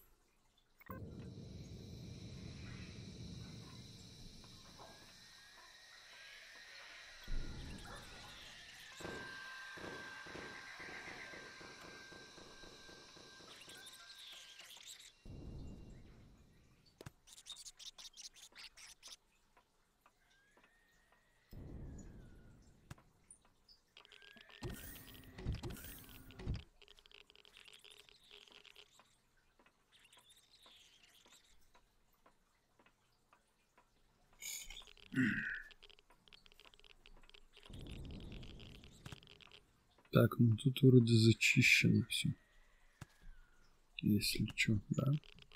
Так, ну тут вроде зачищено все. Если что, да?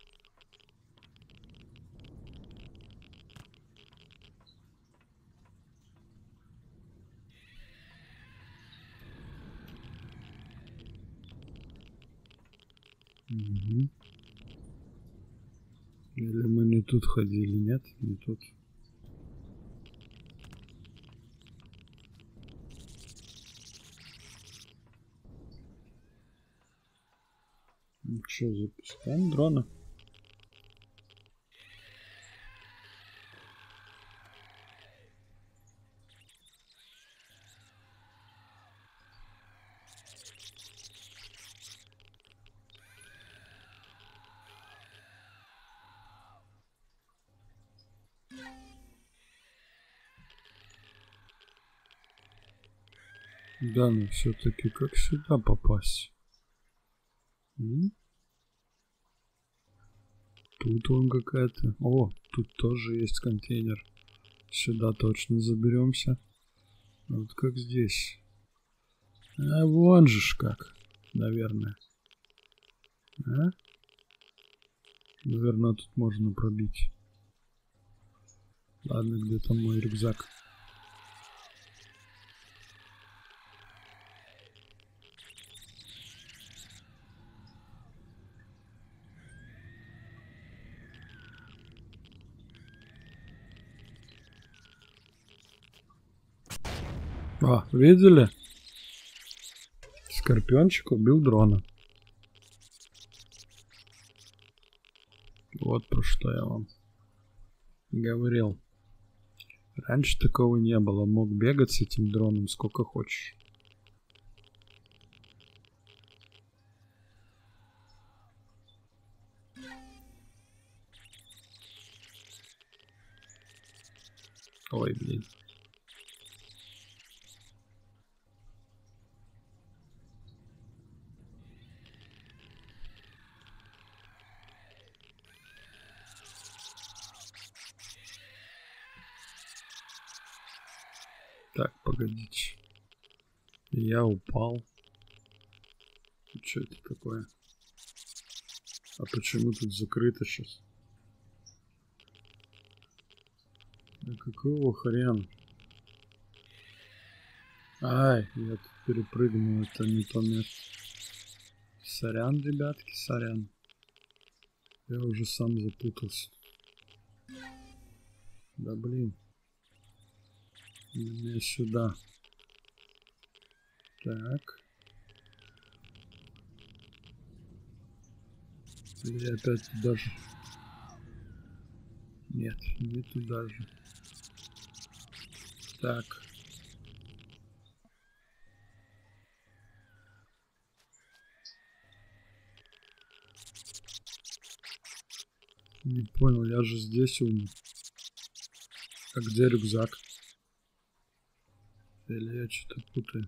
Угу. Или мы не тут ходили, нет? Не тут. Ну что, запускаем дрона? Да, но все-таки как сюда попасть? М? Тут он какая-то. О, тут тоже есть контейнер. Сюда точно заберемся. Вот как здесь. А вон же ж как, наверное. А? Наверное, тут можно пробить. Ладно, где там мой рюкзак? А, видели? Скорпиончик убил дрона. Вот про что я вам говорил. Раньше такого не было. Мог бегать с этим дроном сколько хочешь. Ой, блин. Так, погодите. Я упал. Что это такое? А почему тут закрыто сейчас? Да какого хрена? Ай, я тут перепрыгнул, это не то место. Сорян, ребятки, сорян. Я уже сам запутался. Да блин. Мне сюда. Так. Или опять туда же? Нет, не туда же. Так. Не понял, я же здесь умер. А где рюкзак? Или я что-то путаю?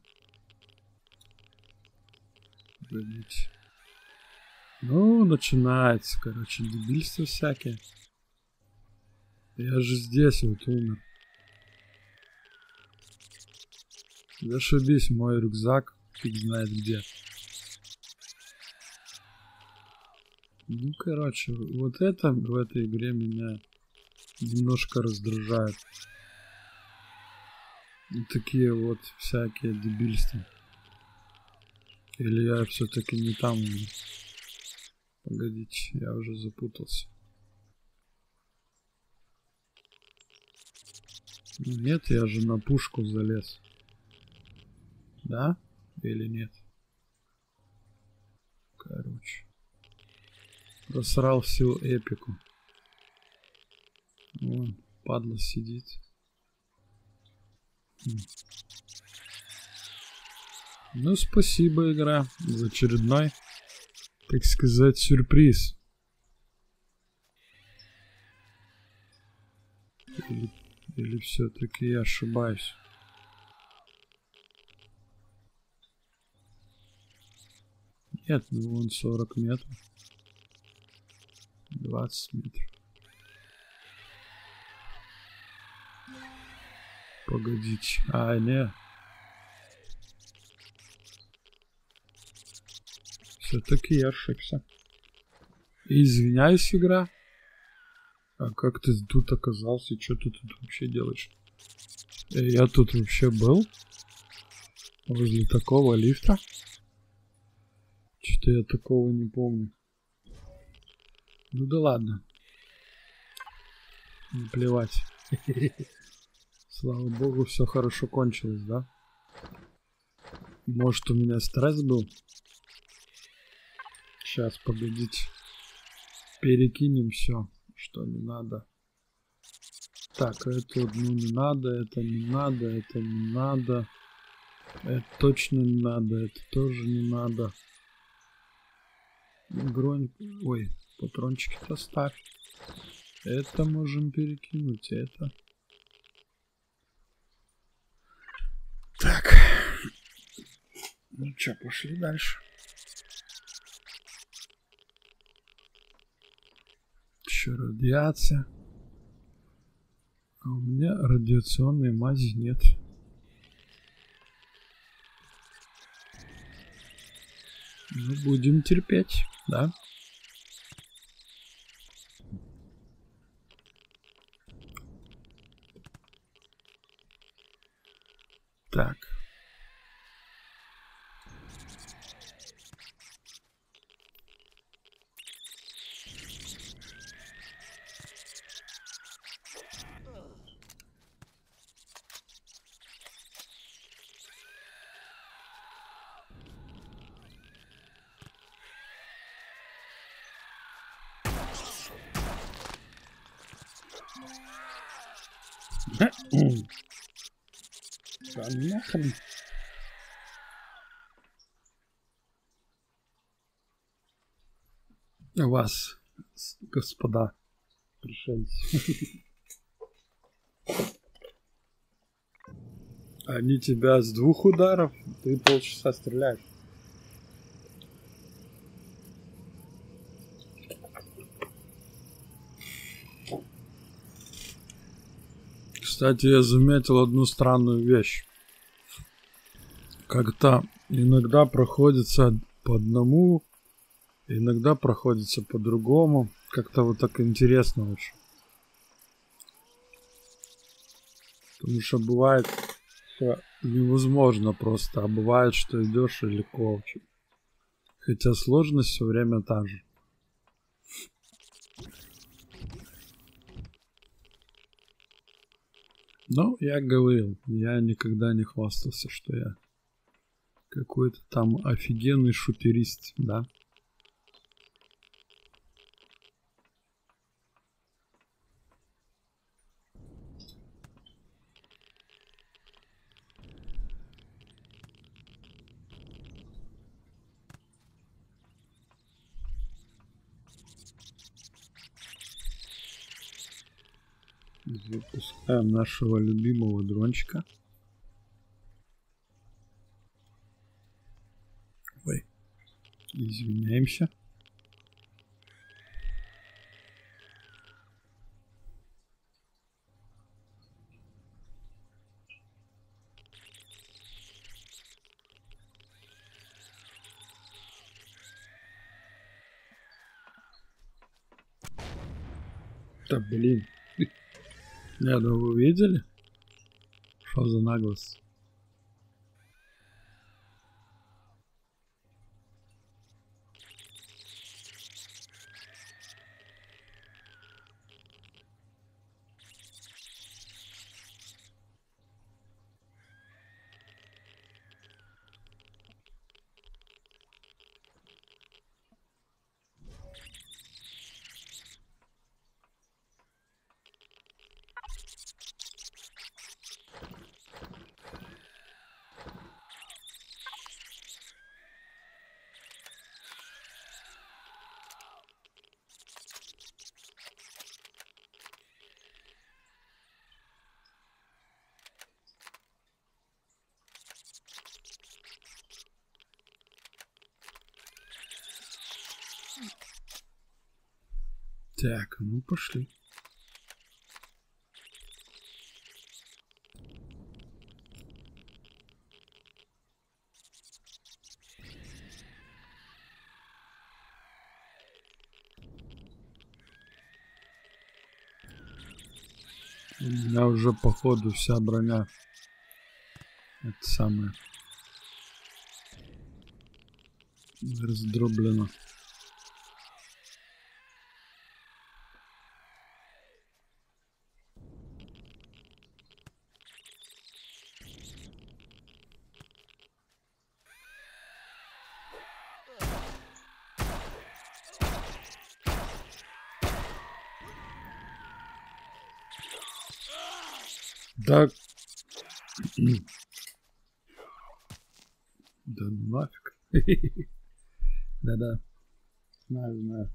Погодите. Ну, начинается, короче, дебильство всякие. Я же здесь вот умер. Зашибись, мой рюкзак, фиг знает где. Ну, короче, вот это в этой игре меня немножко раздражает. И такие вот всякие дебильства. Или я все-таки не там умер. Погодите, я уже запутался. Нет, я же на пушку залез. Да? Или нет? Короче. Просрал всю эпику. Вон, падла сидит. Ну, спасибо, игра, за очередной, так сказать, сюрприз. Или, или все-таки я ошибаюсь? Нет, ну вон сорок метров. двадцать метров. Погодите. А, не. Все-таки я ошибся. Извиняюсь, игра. А как ты тут оказался? Что ты тут вообще делаешь? Э, я тут вообще был? Возле такого лифта? Что-то я такого не помню. Ну да ладно. Не плевать. Слава богу, все хорошо кончилось, да? Может, у меня стресс был? Сейчас, погодите. Перекинем все, что не надо. Так, это ну не надо, это не надо, это не надо. Это точно не надо, это тоже не надо. Бронь... Ой, патрончики-то ставь. Это можем перекинуть, это... Так. Ну чё, пошли дальше. Еще радиация. А у меня радиационной мази нет. Ну, будем терпеть, да? Так. Понятно. Вас, господа пришельцы. Они тебя с двух ударов, ты полчаса стреляешь. Кстати, я заметил одну странную вещь. Как-то иногда проходится по одному, иногда проходится по-другому. Как-то вот так интересно очень. Потому что бывает, что невозможно просто, а бывает, что идешь и легко очень. Хотя сложность все время та же. Но я говорил, я никогда не хвастался, что я какой-то там офигенный шутерист, да? Запускаем нашего любимого дрончика. Ой, извиняемся. Да блин. Не, ну вы видели? Что за наглость? Так, ну пошли. У меня уже походу вся броня. Это самое. Раздроблено. Да. Да нафиг. Да-да. Знаю, знаю.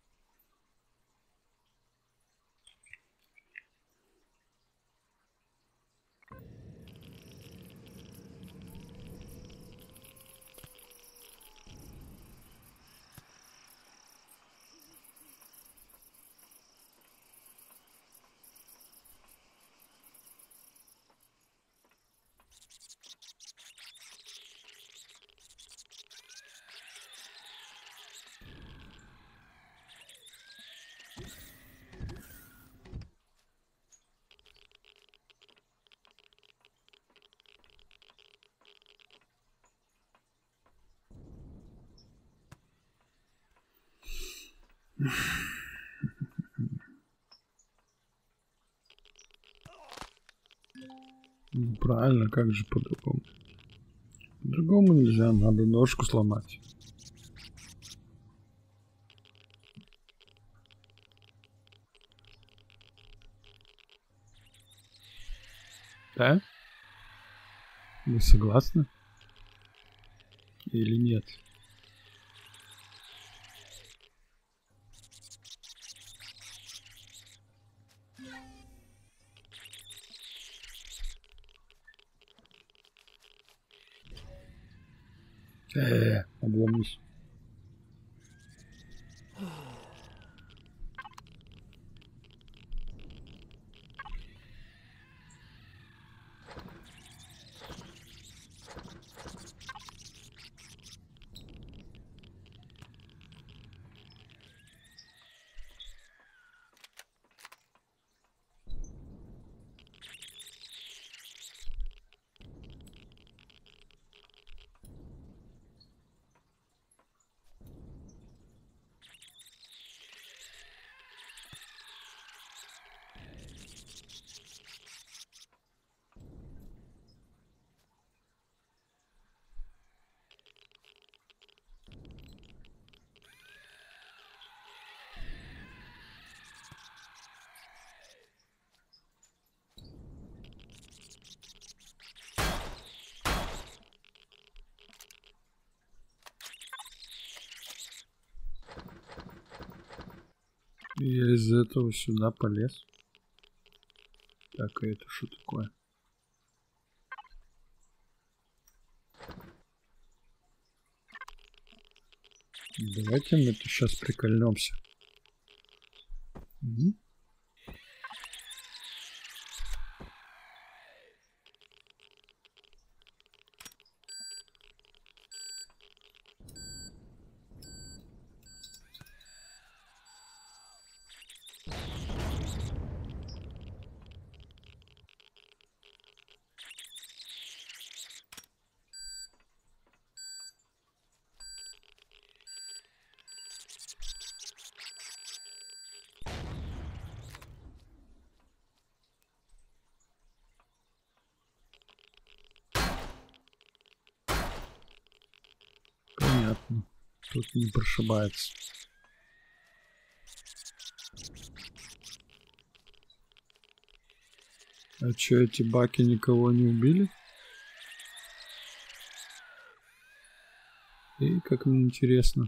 Ну, правильно, как же по-другому? По-другому нельзя, надо ножку сломать. Да? Вы согласны? Или нет? Э-э-э, обломись. Я из этого сюда полез. Так, а это что такое? Давайте мы это сейчас прикольнемся. Угу. Понятно. Тут не прошибается. А чё, эти баки никого не убили? И как мне интересно.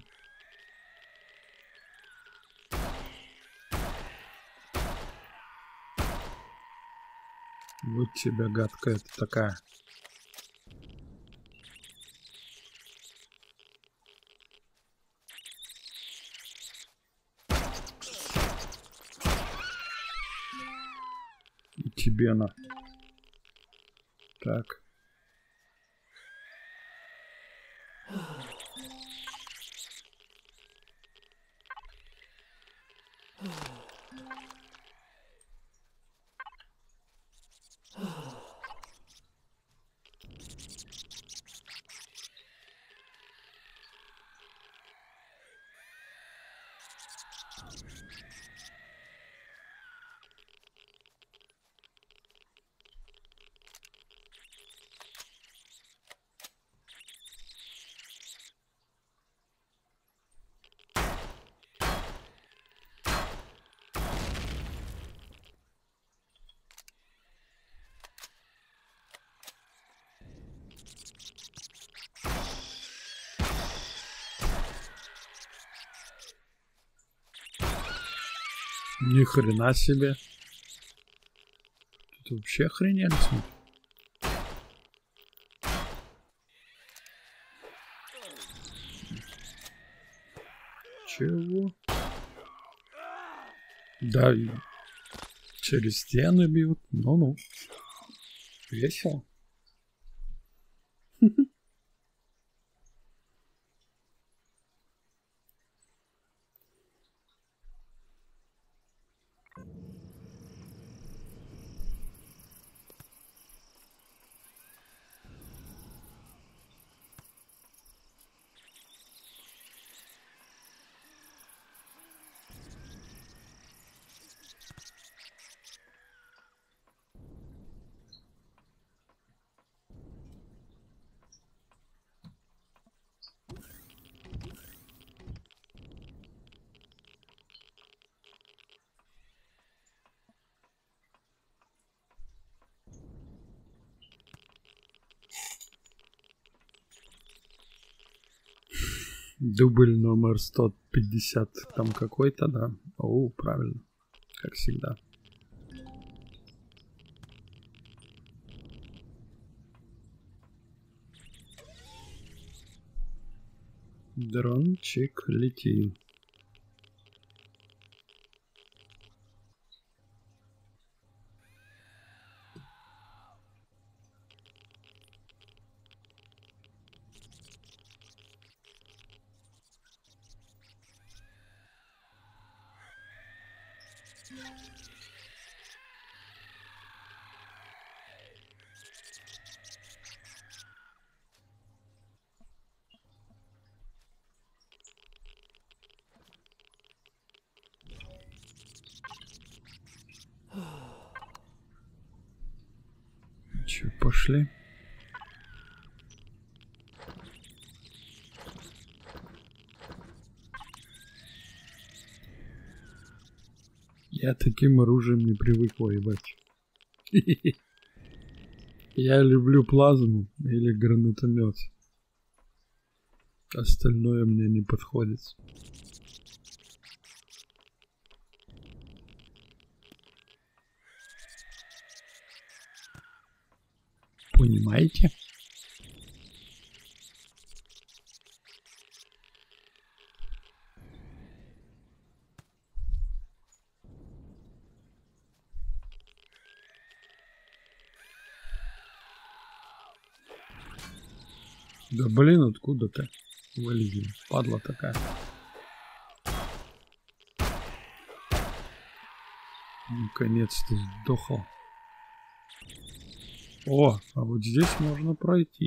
Вот тебя гадка это такая. тебе на. Так. Ни хрена себе. Тут вообще охренели, смотри. Чего? Да, через стены бьют. Ну-ну. Весело. Дубль номер сто пятьдесят. Там какой-то, да. О, правильно. Как всегда. Дрончик, лети. Че, пошли? Я таким оружием не привык воевать. Я люблю плазму или гранатомет. Остальное мне не подходит. Понимаете? Да блин, откуда ты вылезла? Падла такая. Наконец-то сдохла. О, а вот здесь можно пройти.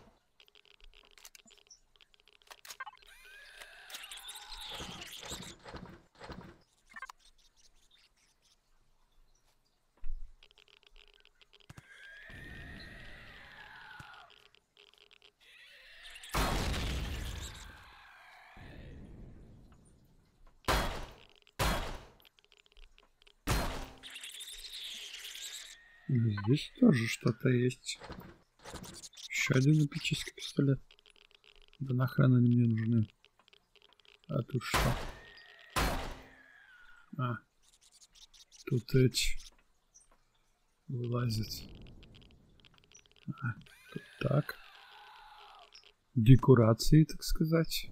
Здесь тоже что-то есть. Еще один эпический пистолет. Да нахрен они мне нужны? А тут что? А, тут эти вылазят. А, тут так. Декорации, так сказать.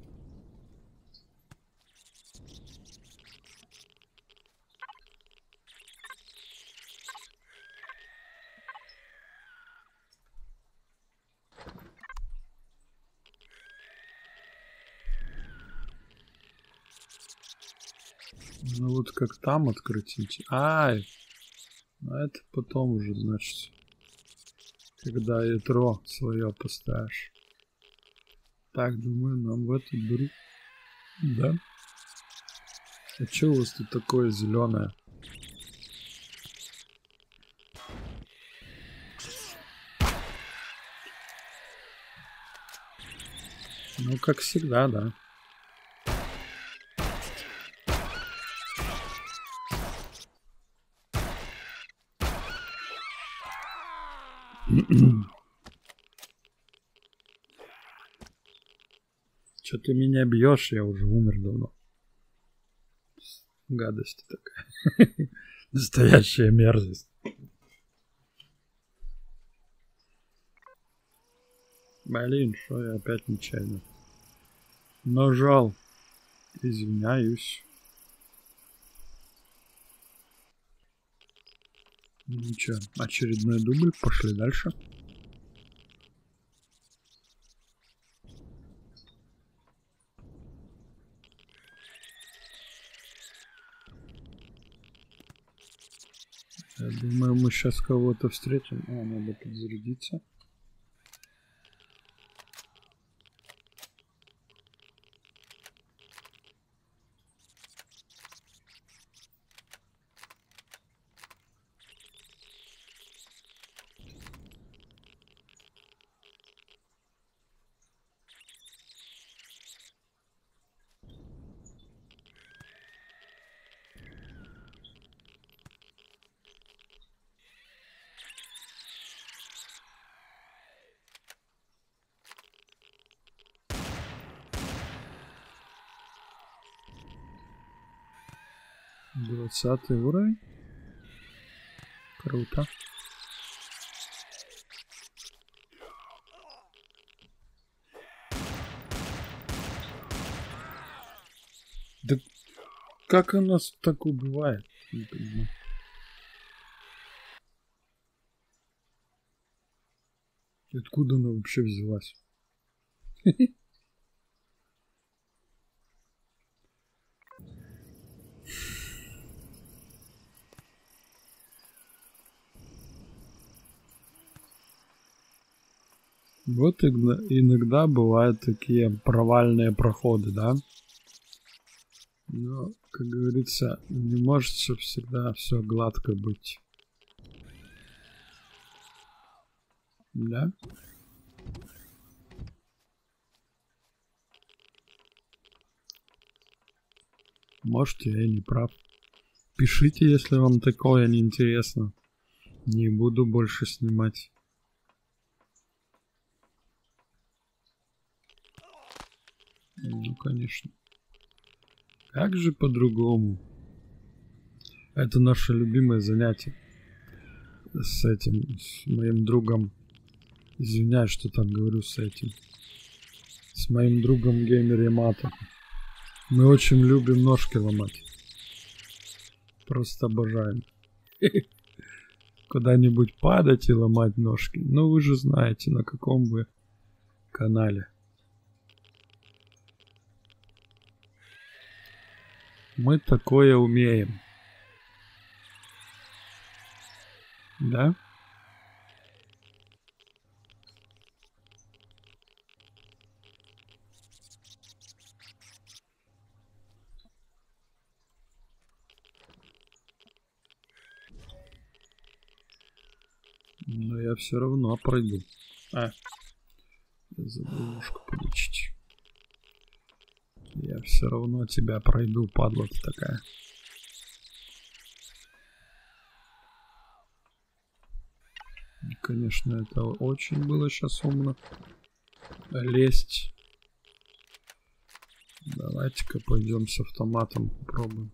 Ну вот как там открыть идти. Ай! А это потом уже, значит, когда ядро свое поставишь. Так, думаю, нам в эту дыру. Да? А что у вас тут такое зеленое? Ну, как всегда, да. Че ты меня бьешь? Я уже умер давно. Гадость такая. Настоящая мерзость. Блин, что я опять нечаянно нажал. Извиняюсь. Ну чё, очередной дубль. Пошли дальше. Я думаю, мы сейчас кого-то встретим. А, надо подзарядиться. двадцатый уровень. Круто. Да как она нас так убивает? Не понимаю. Откуда она вообще взялась? Вот иногда бывают такие провальные проходы, да? Но, как говорится, не может все всегда все гладко быть. Да? Может, я и не прав. Пишите, если вам такое не интересно. Не буду больше снимать. Ну, конечно. Как же по-другому? Это наше любимое занятие. С этим, с моим другом. Извиняюсь, что так говорю с этим. С моим другом Геймер Ямато. Мы очень любим ножки ломать. Просто обожаем. Куда-нибудь падать и ломать ножки. Ну, вы же знаете, на каком вы канале. Мы такое умеем. Да? Но я все равно пройду. А, я забыл ножку полечить. Я все равно тебя пройду, падла ты такая. Конечно, это очень было сейчас умно. Лезть. Давайте-ка пойдем с автоматом попробуем.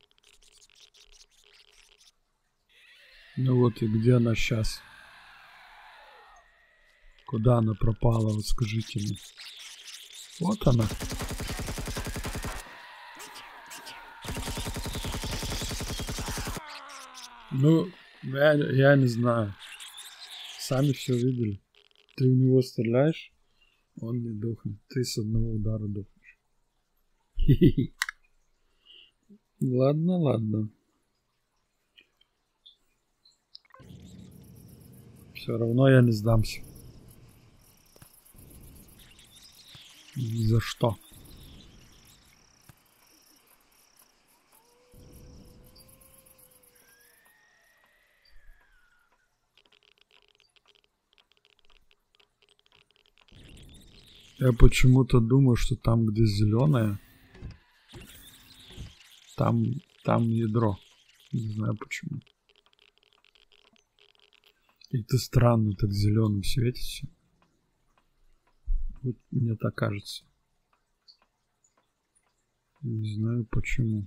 Ну вот и где она сейчас? Куда она пропала, вот скажите мне. Вот она. Ну, я, я не знаю. Сами все видели. Ты в него стреляешь, он не дохнет. Ты с одного удара дохнешь. Хи-хи-хи. Ладно, ладно. Все равно я не сдамся. Ни за что. Я почему-то думаю, что там, где зеленое, там, там ядро. Не знаю почему. И-то странно, так зеленым светится. Вот мне так кажется. Не знаю почему.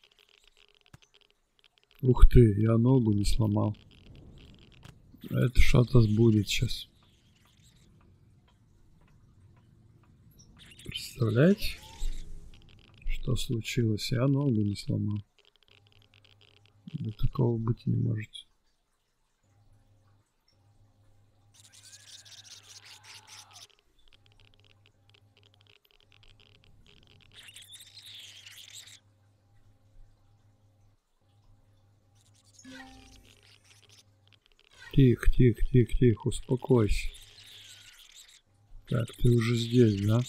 Ух ты, я ногу не сломал. Это что-то будет сейчас. Представляете, что случилось? Я ногу не сломал. Да такого быть не может. Тихо, тихо, тихо, тихо, успокойся. Так, ты уже здесь, да?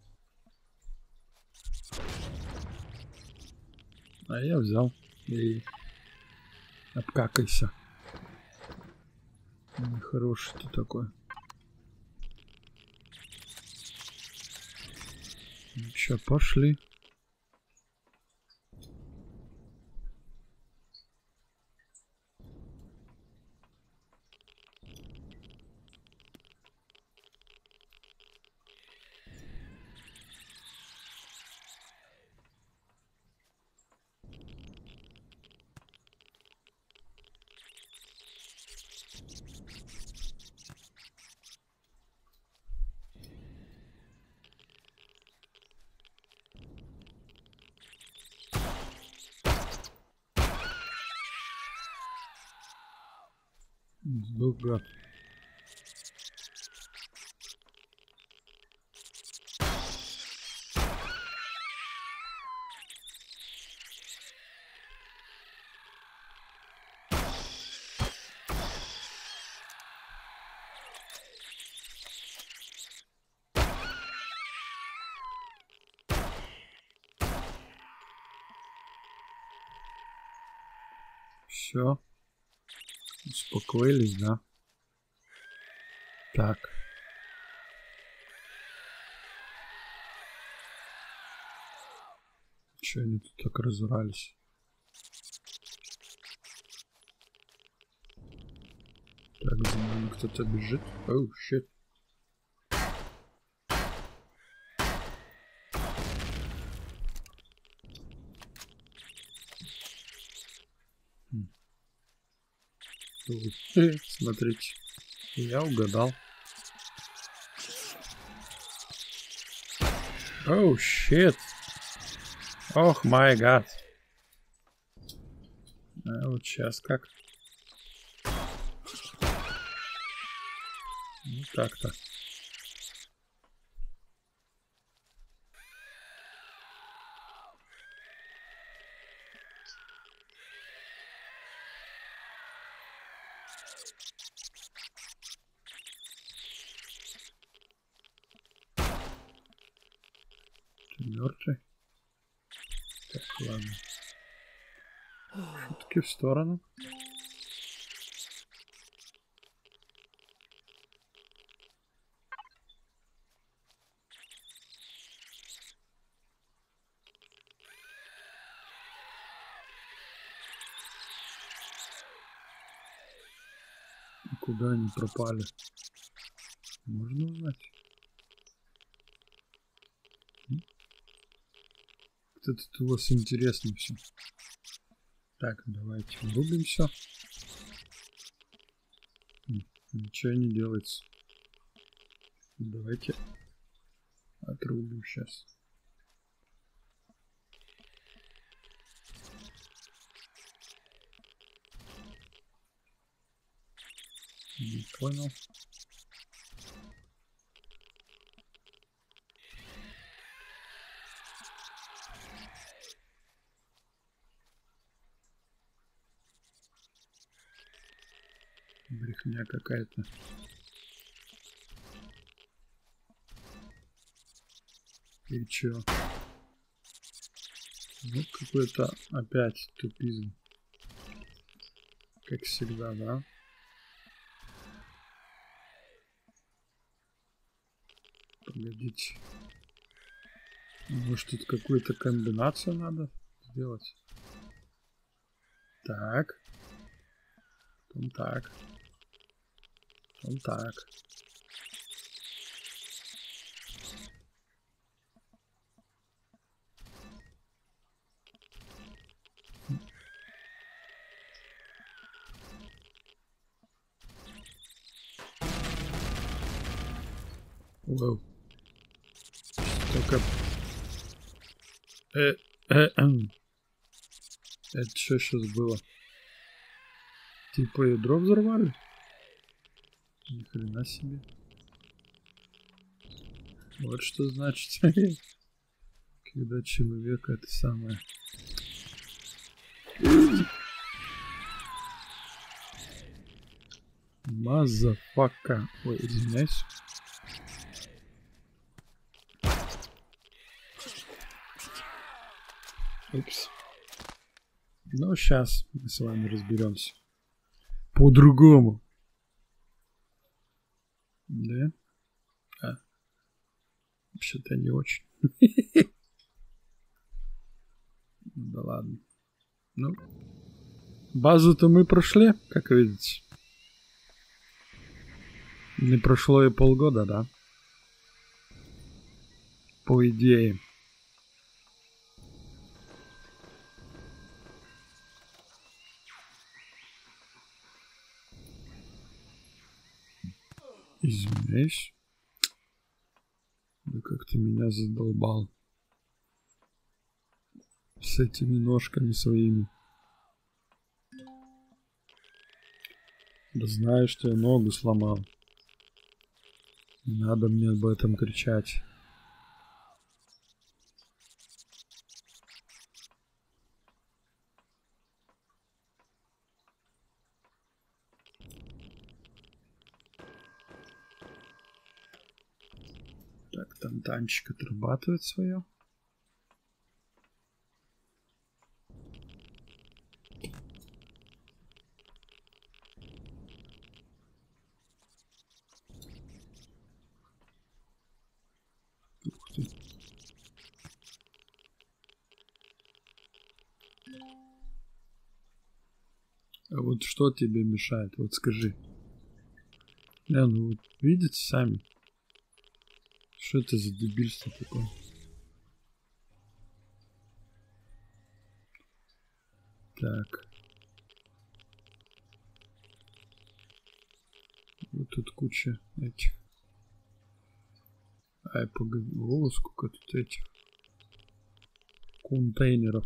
А я взял и обкакайся. Нехороший ты такой. Ну чё, пошли. Сдох, гад. Все. Успокоились, да? Так. Че они тут так разорались? Так, за нами кто-то бежит. Оу, oh, щит. Смотрите, я угадал. Оу, щит. Ох, май гад. А вот сейчас как? Ну так-то. Ты мертвый? Так, ладно. Шутки в сторону. И куда они пропали? Можно узнать? Это тут у вас интересно все. Так, давайте врубим все. Ничего не делается. Давайте отрубим сейчас. Не понял. Брехня какая-то. И чё? Ну, какой-то опять тупизм. Как всегда, да? Погодите. Может, тут какую-то комбинацию надо сделать? Так. Потом так. Потом так. Вау. Только... Э, э, э. Это что сейчас было? Типа ядро взорвали? Ни хрена себе. Вот что значит, когда человек это самое. Мазафака. Ой, извиняюсь. Упс. Ну, сейчас мы с вами разберемся. По-другому. Да? А. Вообще-то не очень. Да ладно. Ну, базу-то мы прошли, как видите. Не прошло и полгода, да? По идее. Извиняюсь. Да как ты меня задолбал. С этими ножками своими. Да знаю, что я ногу сломал. Не надо мне об этом кричать. Так, там танчик отрабатывает свое. Ух ты. А вот что тебе мешает? Вот скажи. Не, ну вот видите сами. Что это за дебильство такое? Так. Вот тут куча этих. Ай, погоди. О, сколько тут этих контейнеров.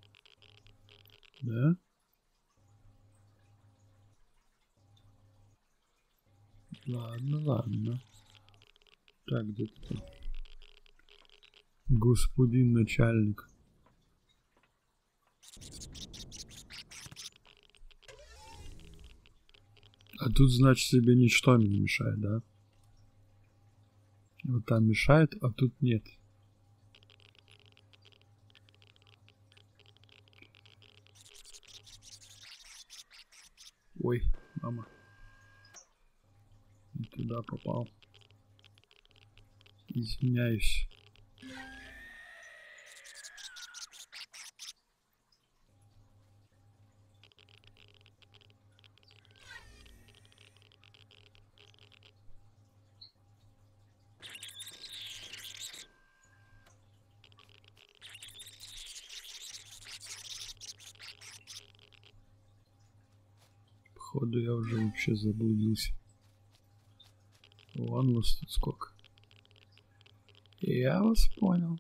Да? Ладно, ладно. Так, где-то там. Господин начальник. А тут, значит, себе ничто не мешает, да? Вот там мешает, а тут нет. Ой, мама. Не туда попал. Извиняюсь. Походу я уже вообще заблудился. Вон нас тут сколько. Я вас понял.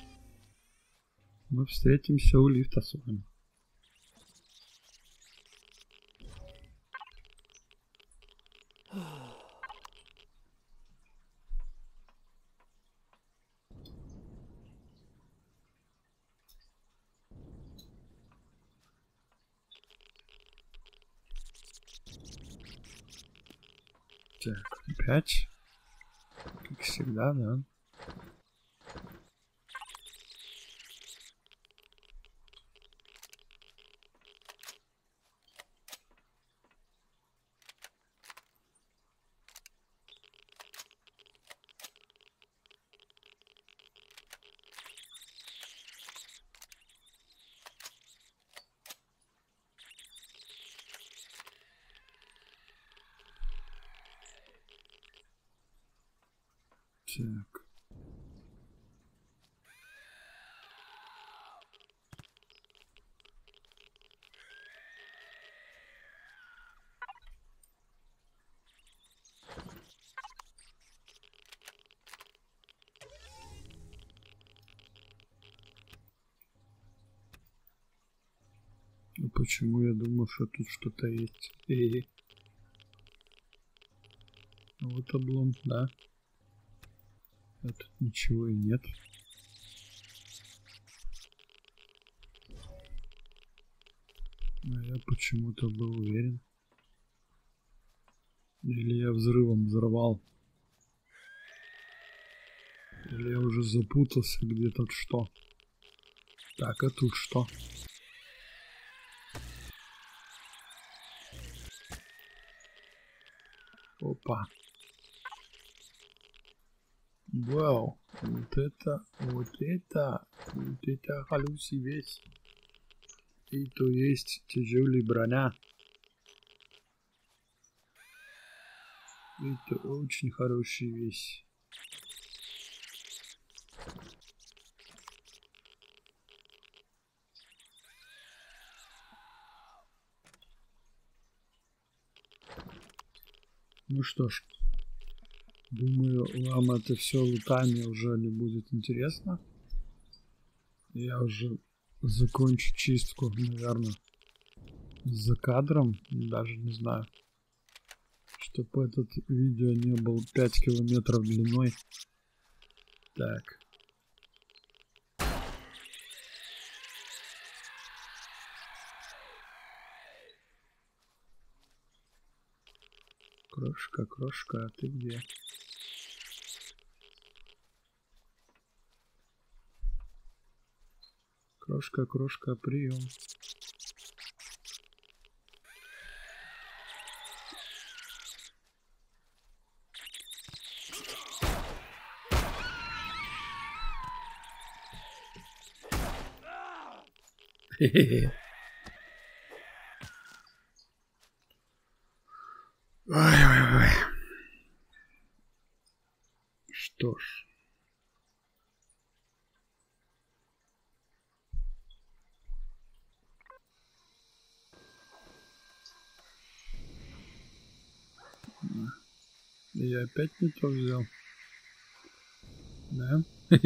Мы встретимся у лифта с вами. Так, опять. Как всегда, да. Так. Ну почему я думаю, что тут что-то есть? И... Вот облом, да. А тут ничего и нет. А я почему-то был уверен. Или я взрывом взорвал. Или я уже запутался, где тут что. Так, а тут что? Опа. Вау. Вот это, вот это, вот это халюси весь. И то есть тяжелая броня. Это очень хорошая вещь. Ну что ж, думаю, вам это все лутание уже не будет интересно. Я уже закончу чистку, наверное, за кадром, даже не знаю, чтобы этот видео не был пять километров длиной. Так. Крошка, крошка, а ты где? Крошка, крошка, прием. Хе-хе-хе. Ой-ой-ой. Что ж. Я опять не то взял. Да?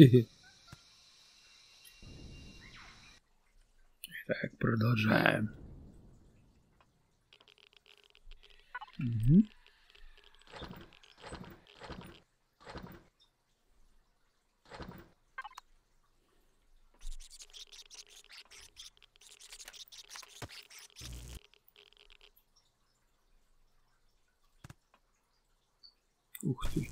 Так, продолжаем. Угу. Ух ты.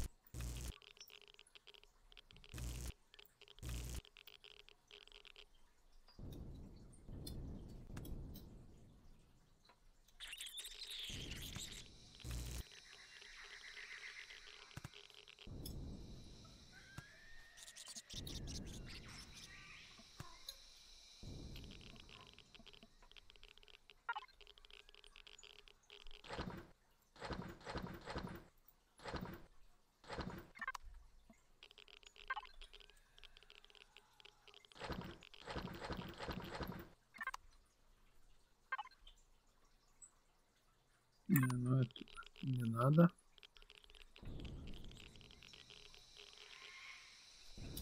Не, ну это не надо.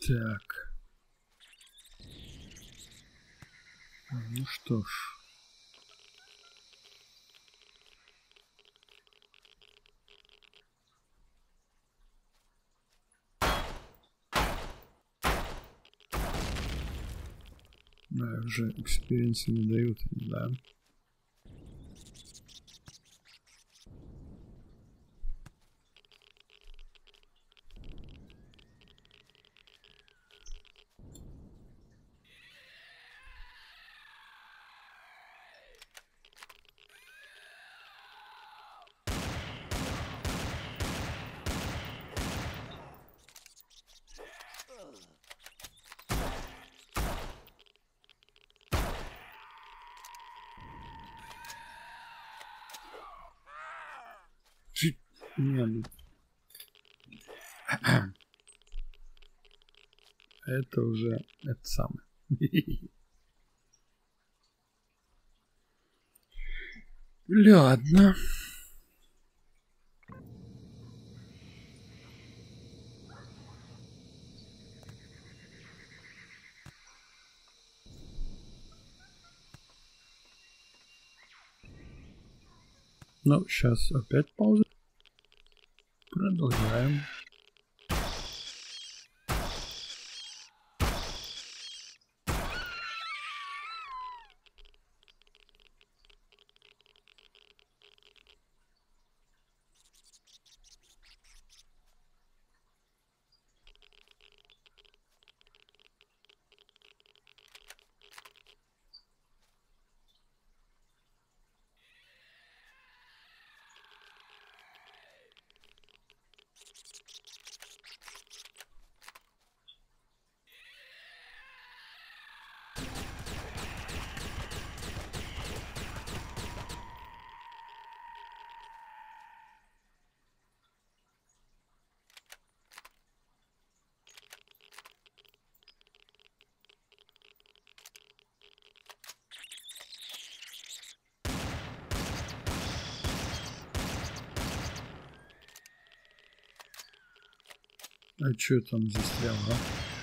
Так. Ну что ж. Да, уже экспириенсы не дают, да. Не, ну... Это уже это самое. Ладно. Ну, сейчас опять пауза. Продолжаем. А чё там застрял, а?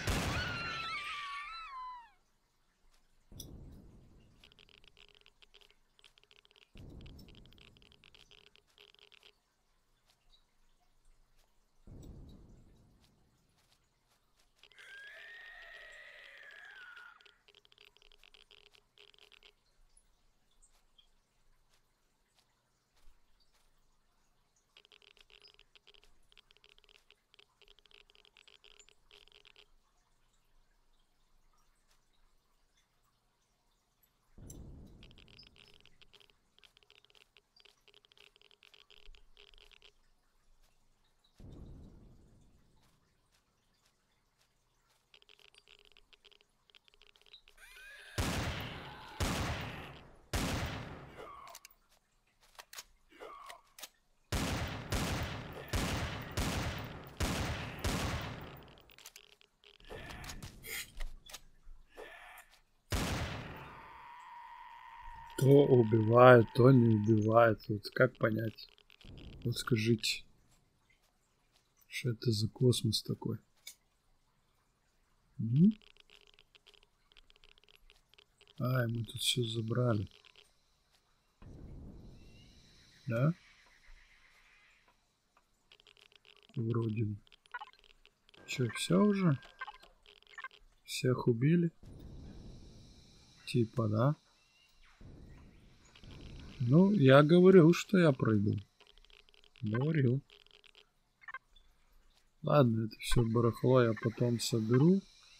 То убивает, то не убивает. Вот как понять? Вот скажите, что это за космос такой? М? Ай, мы тут все забрали. Да? Вроде бы. Че, все уже? Всех убили? Типа, да? Ну, я говорил, что я пройду. Говорил. Ладно, это все барахло я потом соберу.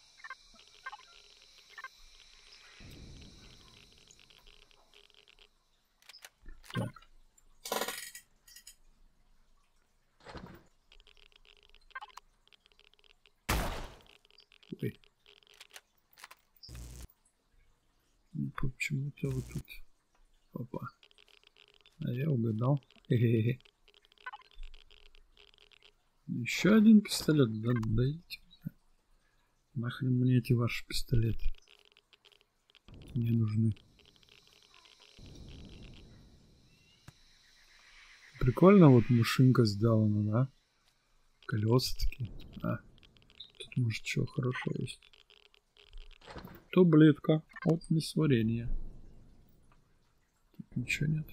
Так. Ой. Почему-то вот тут... Опа. А я угадал. Хе-хе-хе. Еще один пистолет. Да, дайте. Нахрен мне эти ваши пистолеты? Не нужны. Прикольно вот машинка сделана, да? Колеса такие. А. Тут Может, что хорошее есть. Таблетка от несварения. Тут ничего нет.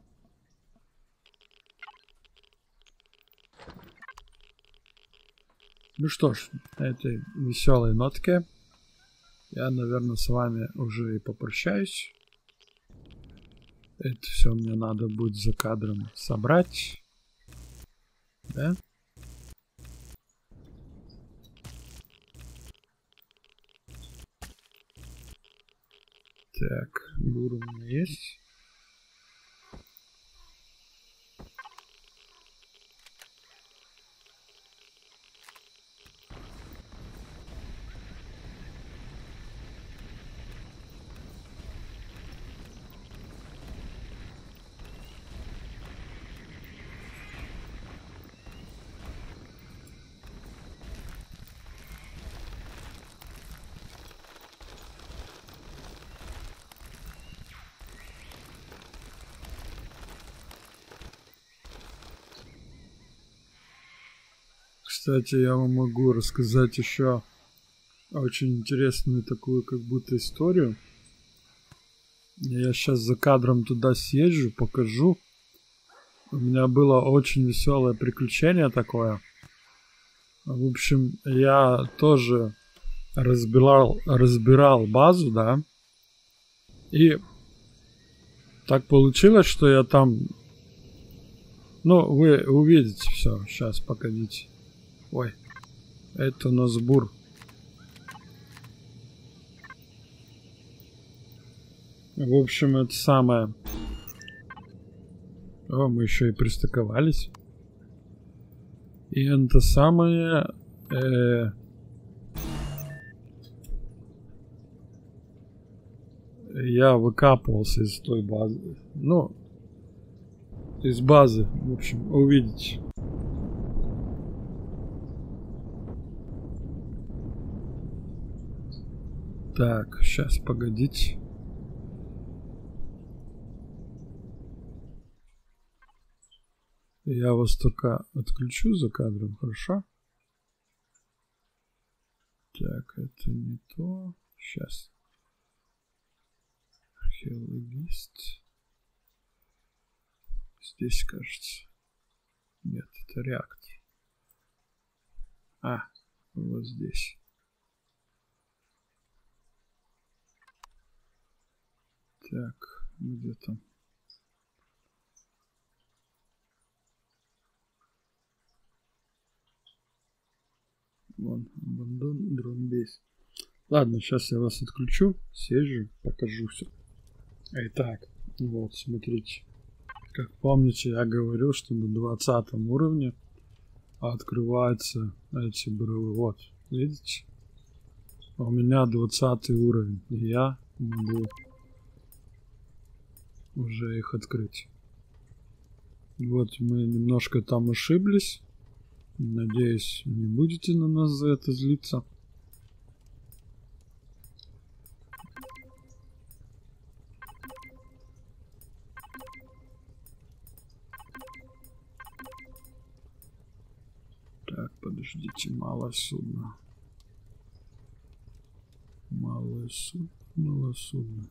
Ну что ж, на этой веселой нотке я, наверное, с вами уже и попрощаюсь. Это все мне надо будет за кадром собрать. Да? Так, бур у меня есть. Кстати, я вам могу рассказать еще очень интересную такую как будто историю. Я сейчас за кадром туда съезжу, покажу. У меня было очень веселое приключение такое. В общем, я тоже разбирал, разбирал базу, да. И так получилось, что я там... Ну, вы увидите все. Сейчас, погодите. Ой, это у нас бур. В общем, это самое... О, мы еще и пристыковались. И это самое... Э... Я выкапывался из той базы. Ну, из базы. В общем, увидите. Так, сейчас, погодите. Я вас только отключу за кадром, хорошо? Так, это не то. Сейчас. Археологист. Здесь, кажется. Нет, это реактор. А, вот здесь. Так, где там? Вон, абандон, дронбейс. Ладно, сейчас я вас отключу, съезжу, покажу все. Итак, вот, смотрите. Как помните, я говорил, что на двадцатом уровне открываются эти буровые. Вот, видите? У меня двадцатый уровень, и я могу уже их открыть. Вот, мы немножко там ошиблись. Надеюсь, не будете на нас за это злиться. Так, подождите, малое судно. Малое судно, малое судно.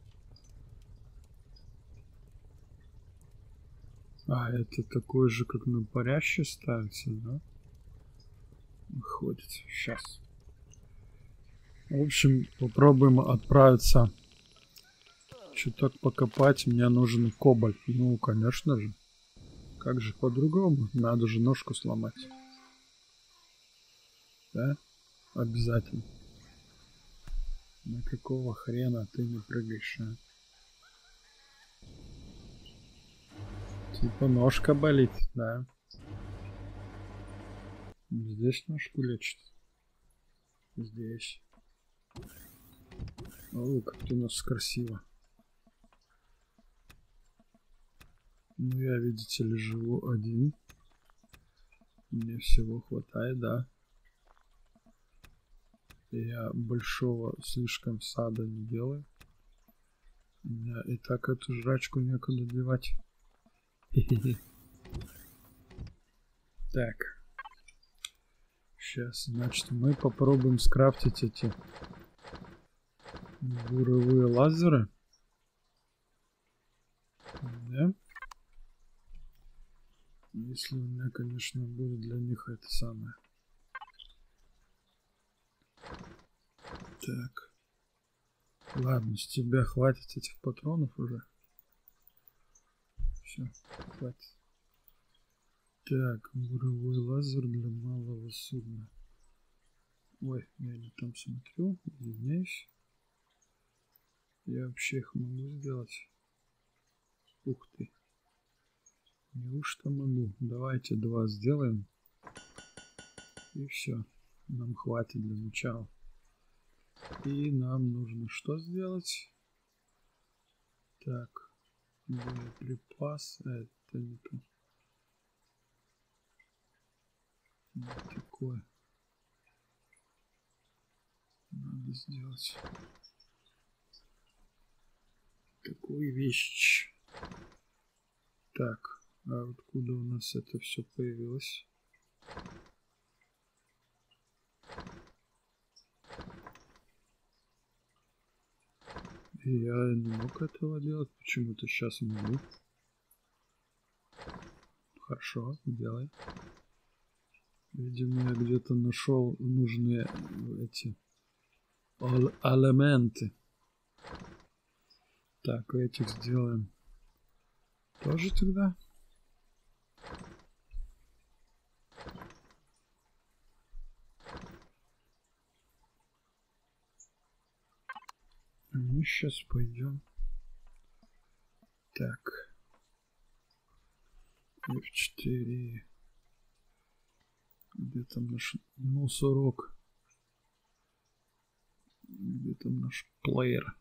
А, это такой же, как на парящий ставится, да? Выходит, сейчас. В общем, попробуем отправиться. Чуток покопать. Мне нужен кобальт. Ну, конечно же. Как же по-другому? Надо же ножку сломать. Да? Обязательно. На какого хрена ты не прыгаешь, а? Типа ножка болит, да. Здесь ножку лечит. Здесь. О, как у нас красиво. Ну, я, видите ли, живу один. Мне всего хватает, да. Я большого слишком сада не делаю. У меня и так эту жрачку некуда девать. Так. Сейчас, значит, мы попробуем скрафтить эти буровые лазеры. Да? Если у меня, конечно, будет для них это самое. Так. Ладно, с тебя хватит этих патронов уже. Все, хватит. Так, буровой лазер для малого судна. Ой, я не там смотрю, извиняюсь. Я вообще их могу сделать. Ух ты. Неужто могу? Давайте два сделаем. И все. Нам хватит для начала. И нам нужно что сделать? Так. Боеприпас. А, это не то. Не такое. Надо сделать такую вещь. Так. А откуда у нас это все появилось? Я не мог этого делать, почему-то сейчас могу. Хорошо, делай. Видимо, я где-то нашел нужные эти элементы. Так, этих сделаем. Тоже тогда? Мы сейчас пойдем. Так. эф четыре. Где там наш носорог? Где там наш плеер?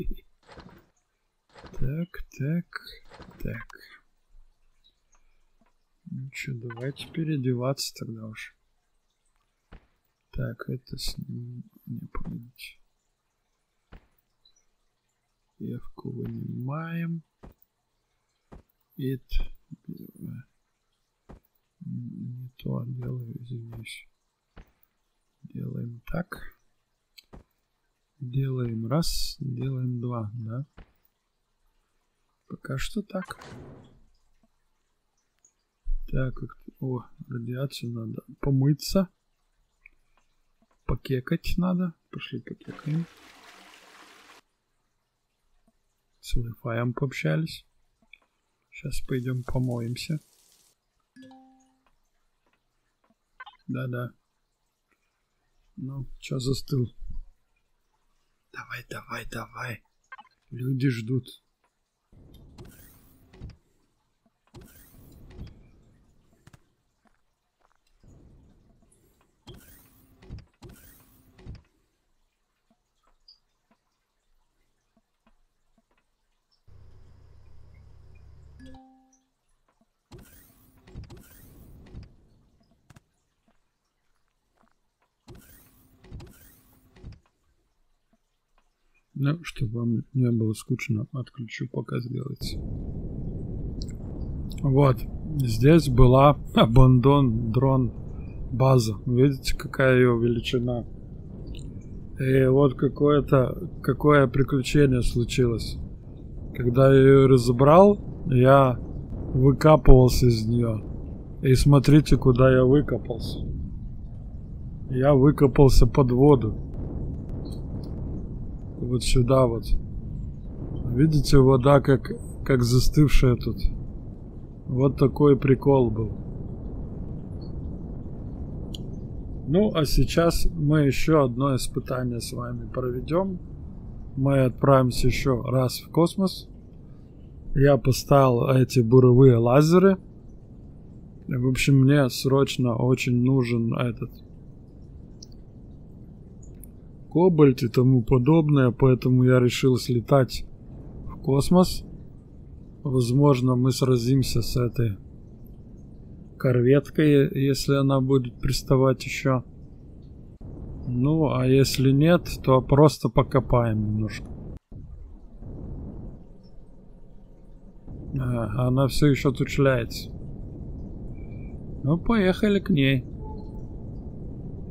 Так, так, так. Ну что, давайте переодеваться тогда уж. Так, это с ним... Не, погодите. Евку вынимаем. Это... Не то делаю, извиняюсь. Делаем так. Делаем раз, делаем два, да? Пока что так. Так, как... О, радиацию надо помыться. Покекать надо. Пошли покекаем. С Wi-Fi пообщались. Сейчас пойдем помоемся. Да-да. Ну, чё застыл? Давай, давай, давай. Люди ждут. Ну, чтобы вам не было скучно, отключу, пока сделается. Вот, здесь была абандон дрон база. Видите, какая ее величина? И вот какое-то, какое приключение случилось. Когда я ее разобрал, я выкапывался из нее. И смотрите, куда я выкопался. Я выкопался под воду. Вот сюда вот. Видите, вода как, как застывшая тут. Вот такой прикол был. Ну, а сейчас мы еще одно испытание с вами проведем. Мы отправимся еще раз в космос. Я поставил эти буровые лазеры. В общем, мне срочно очень нужен этот кобальт и тому подобное, поэтому я решил слетать в космос. Возможно, мы сразимся с этой корветкой, если она будет приставать еще. Ну, а если нет, то просто покопаем немножко. А, она все еще тут шляется. Ну, поехали к ней.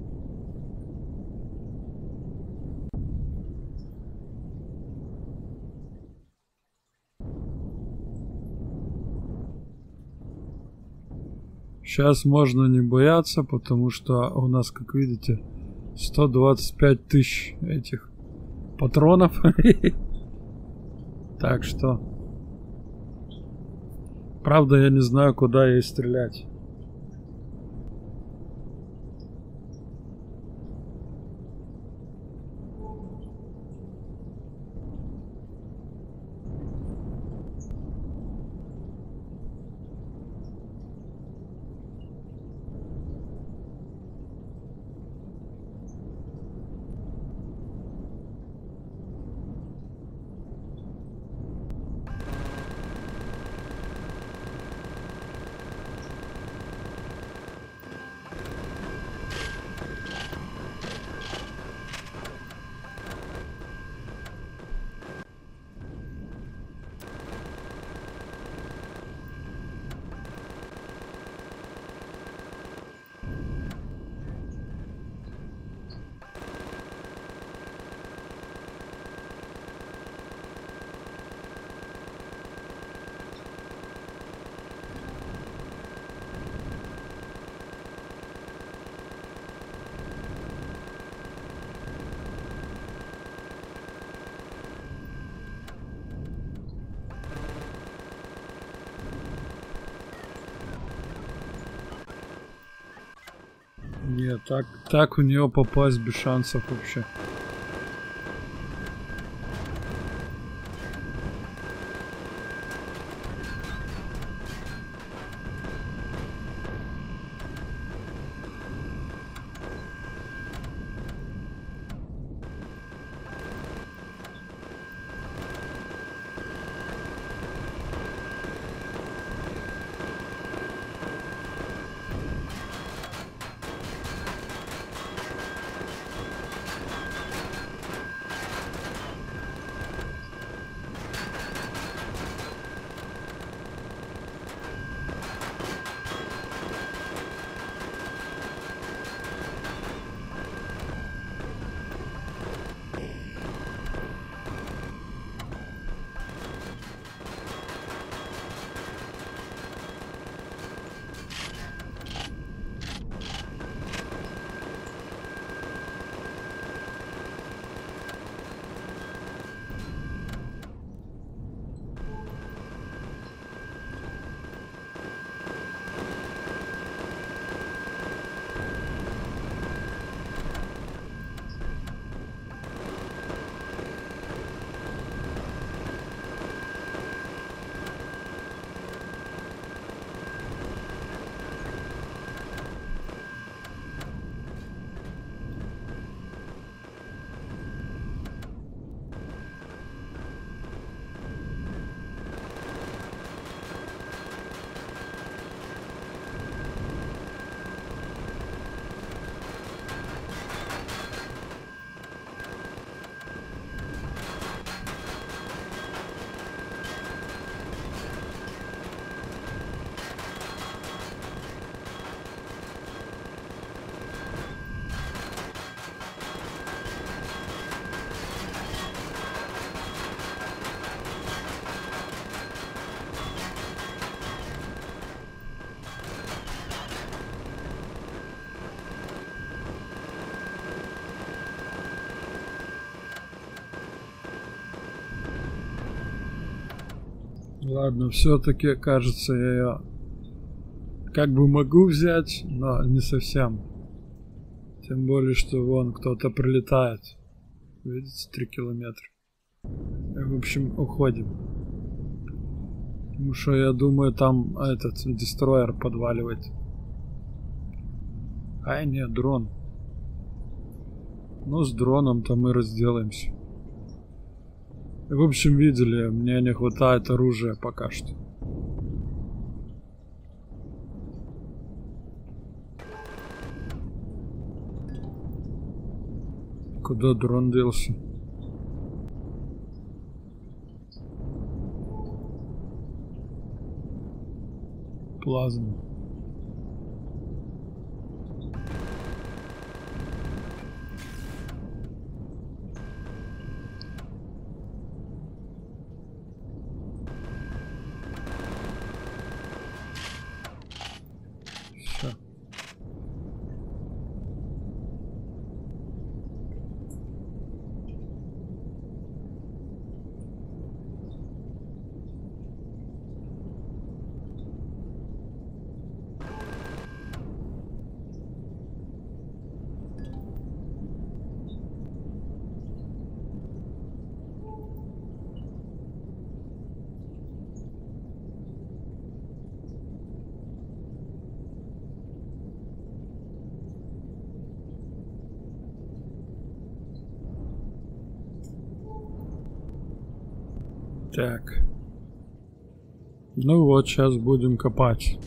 Сейчас можно не бояться, потому что у нас, как видите, сто двадцать пять тысяч этих патронов. Так что... Правда, я не знаю, куда ей стрелять. Нет, так, так у нее попасть без шансов вообще. Ладно, все-таки, кажется, я ее как бы могу взять, но не совсем. Тем более, что вон кто-то прилетает. Видите, три километра. В общем, уходим. Потому что, я думаю, там этот дестройер подваливает. Ай, нет, дрон. Ну, с дроном-то мы разделаемся. В общем, видели, мне не хватает оружия пока что. Куда дрон делся? Плазма. Так. Ну вот, сейчас будем копать.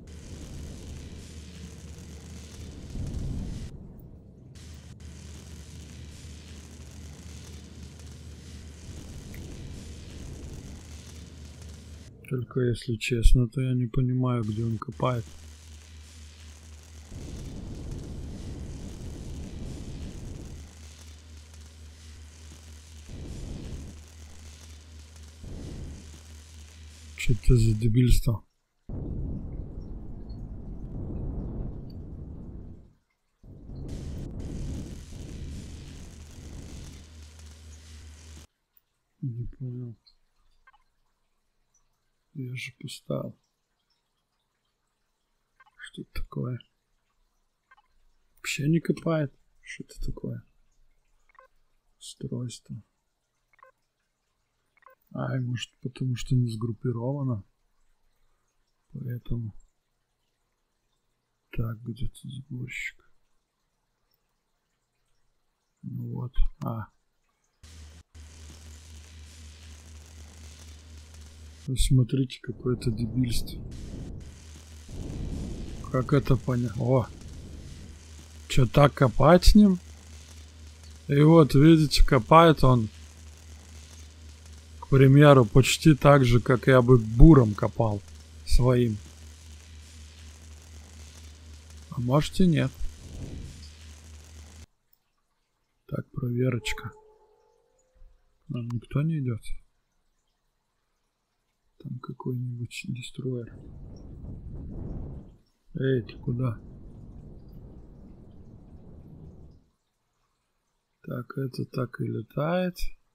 Только если честно, то я не понимаю, где он копает. Что это за дебильство? Не понял. Я же поставил. Что это такое? Вообще не копает? Что это такое? Устройство. Ай, может, потому что не сгруппировано. Поэтому. Так, где тут сборщик? Ну вот. А. Вы смотрите, какое-то дебильство. Как это понять? О! Че, так копать с ним? И вот, видите, копает он, к примеру, почти так же, как я бы буром копал своим. А может и нет. Так, проверочка. К нам никто не идет. Там какой-нибудь деструер. Эй, ты куда? Так, это так и летает.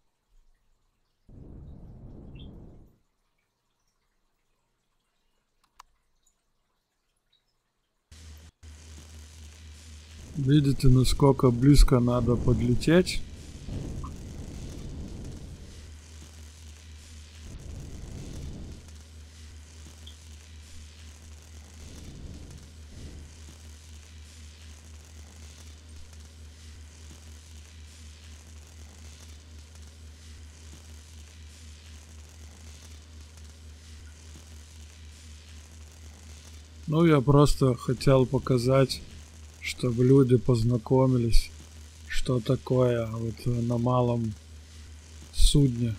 Видите, насколько близко надо подлететь? Ну, я просто хотел показать, чтобы люди познакомились, что такое вот на малом судне.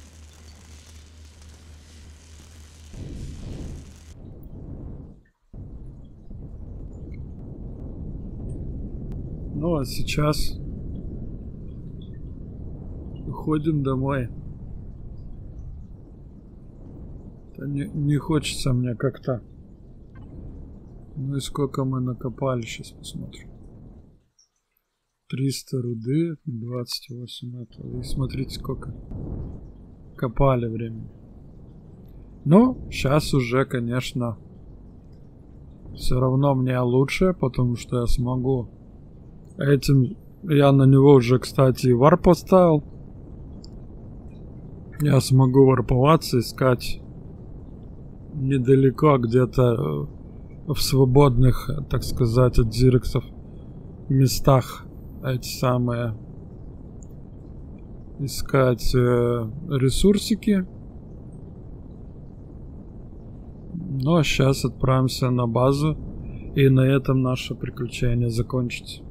Ну, а сейчас уходим домой. Да не, не хочется мне как-то. Ну и сколько мы накопали, сейчас посмотрим. триста руды, двадцать восемь этого. И смотрите, сколько копали времени. Ну, сейчас уже, конечно, все равно мне лучше, потому что я смогу этим... Я на него уже, кстати, и варп поставил. Я смогу варповаться, искать недалеко, где-то в свободных, так сказать, от зирексов местах эти самые искать э, ресурсики. Ну а сейчас отправимся на базу, и на этом наше приключение закончится.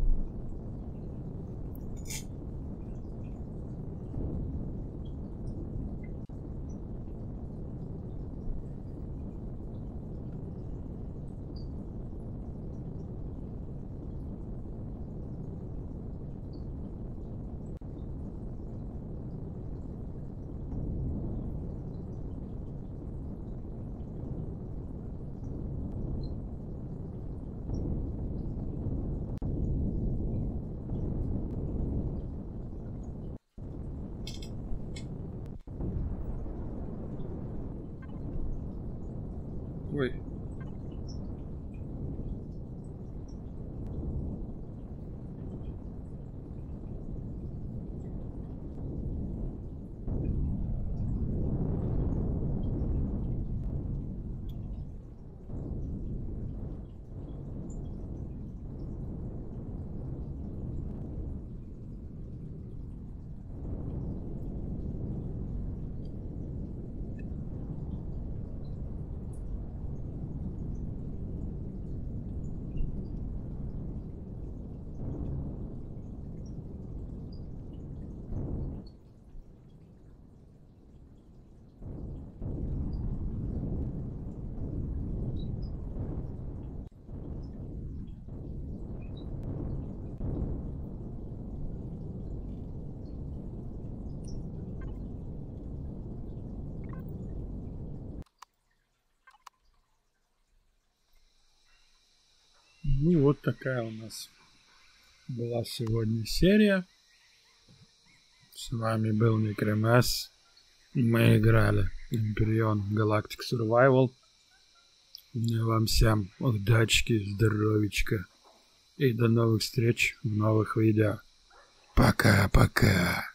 Ой. Ну, вот такая у нас была сегодня серия. С вами был Микромес. Мы играли Empyrean Galactic Survival. Вам всем удачки, здоровечка. И до новых встреч в новых видео. Пока-пока.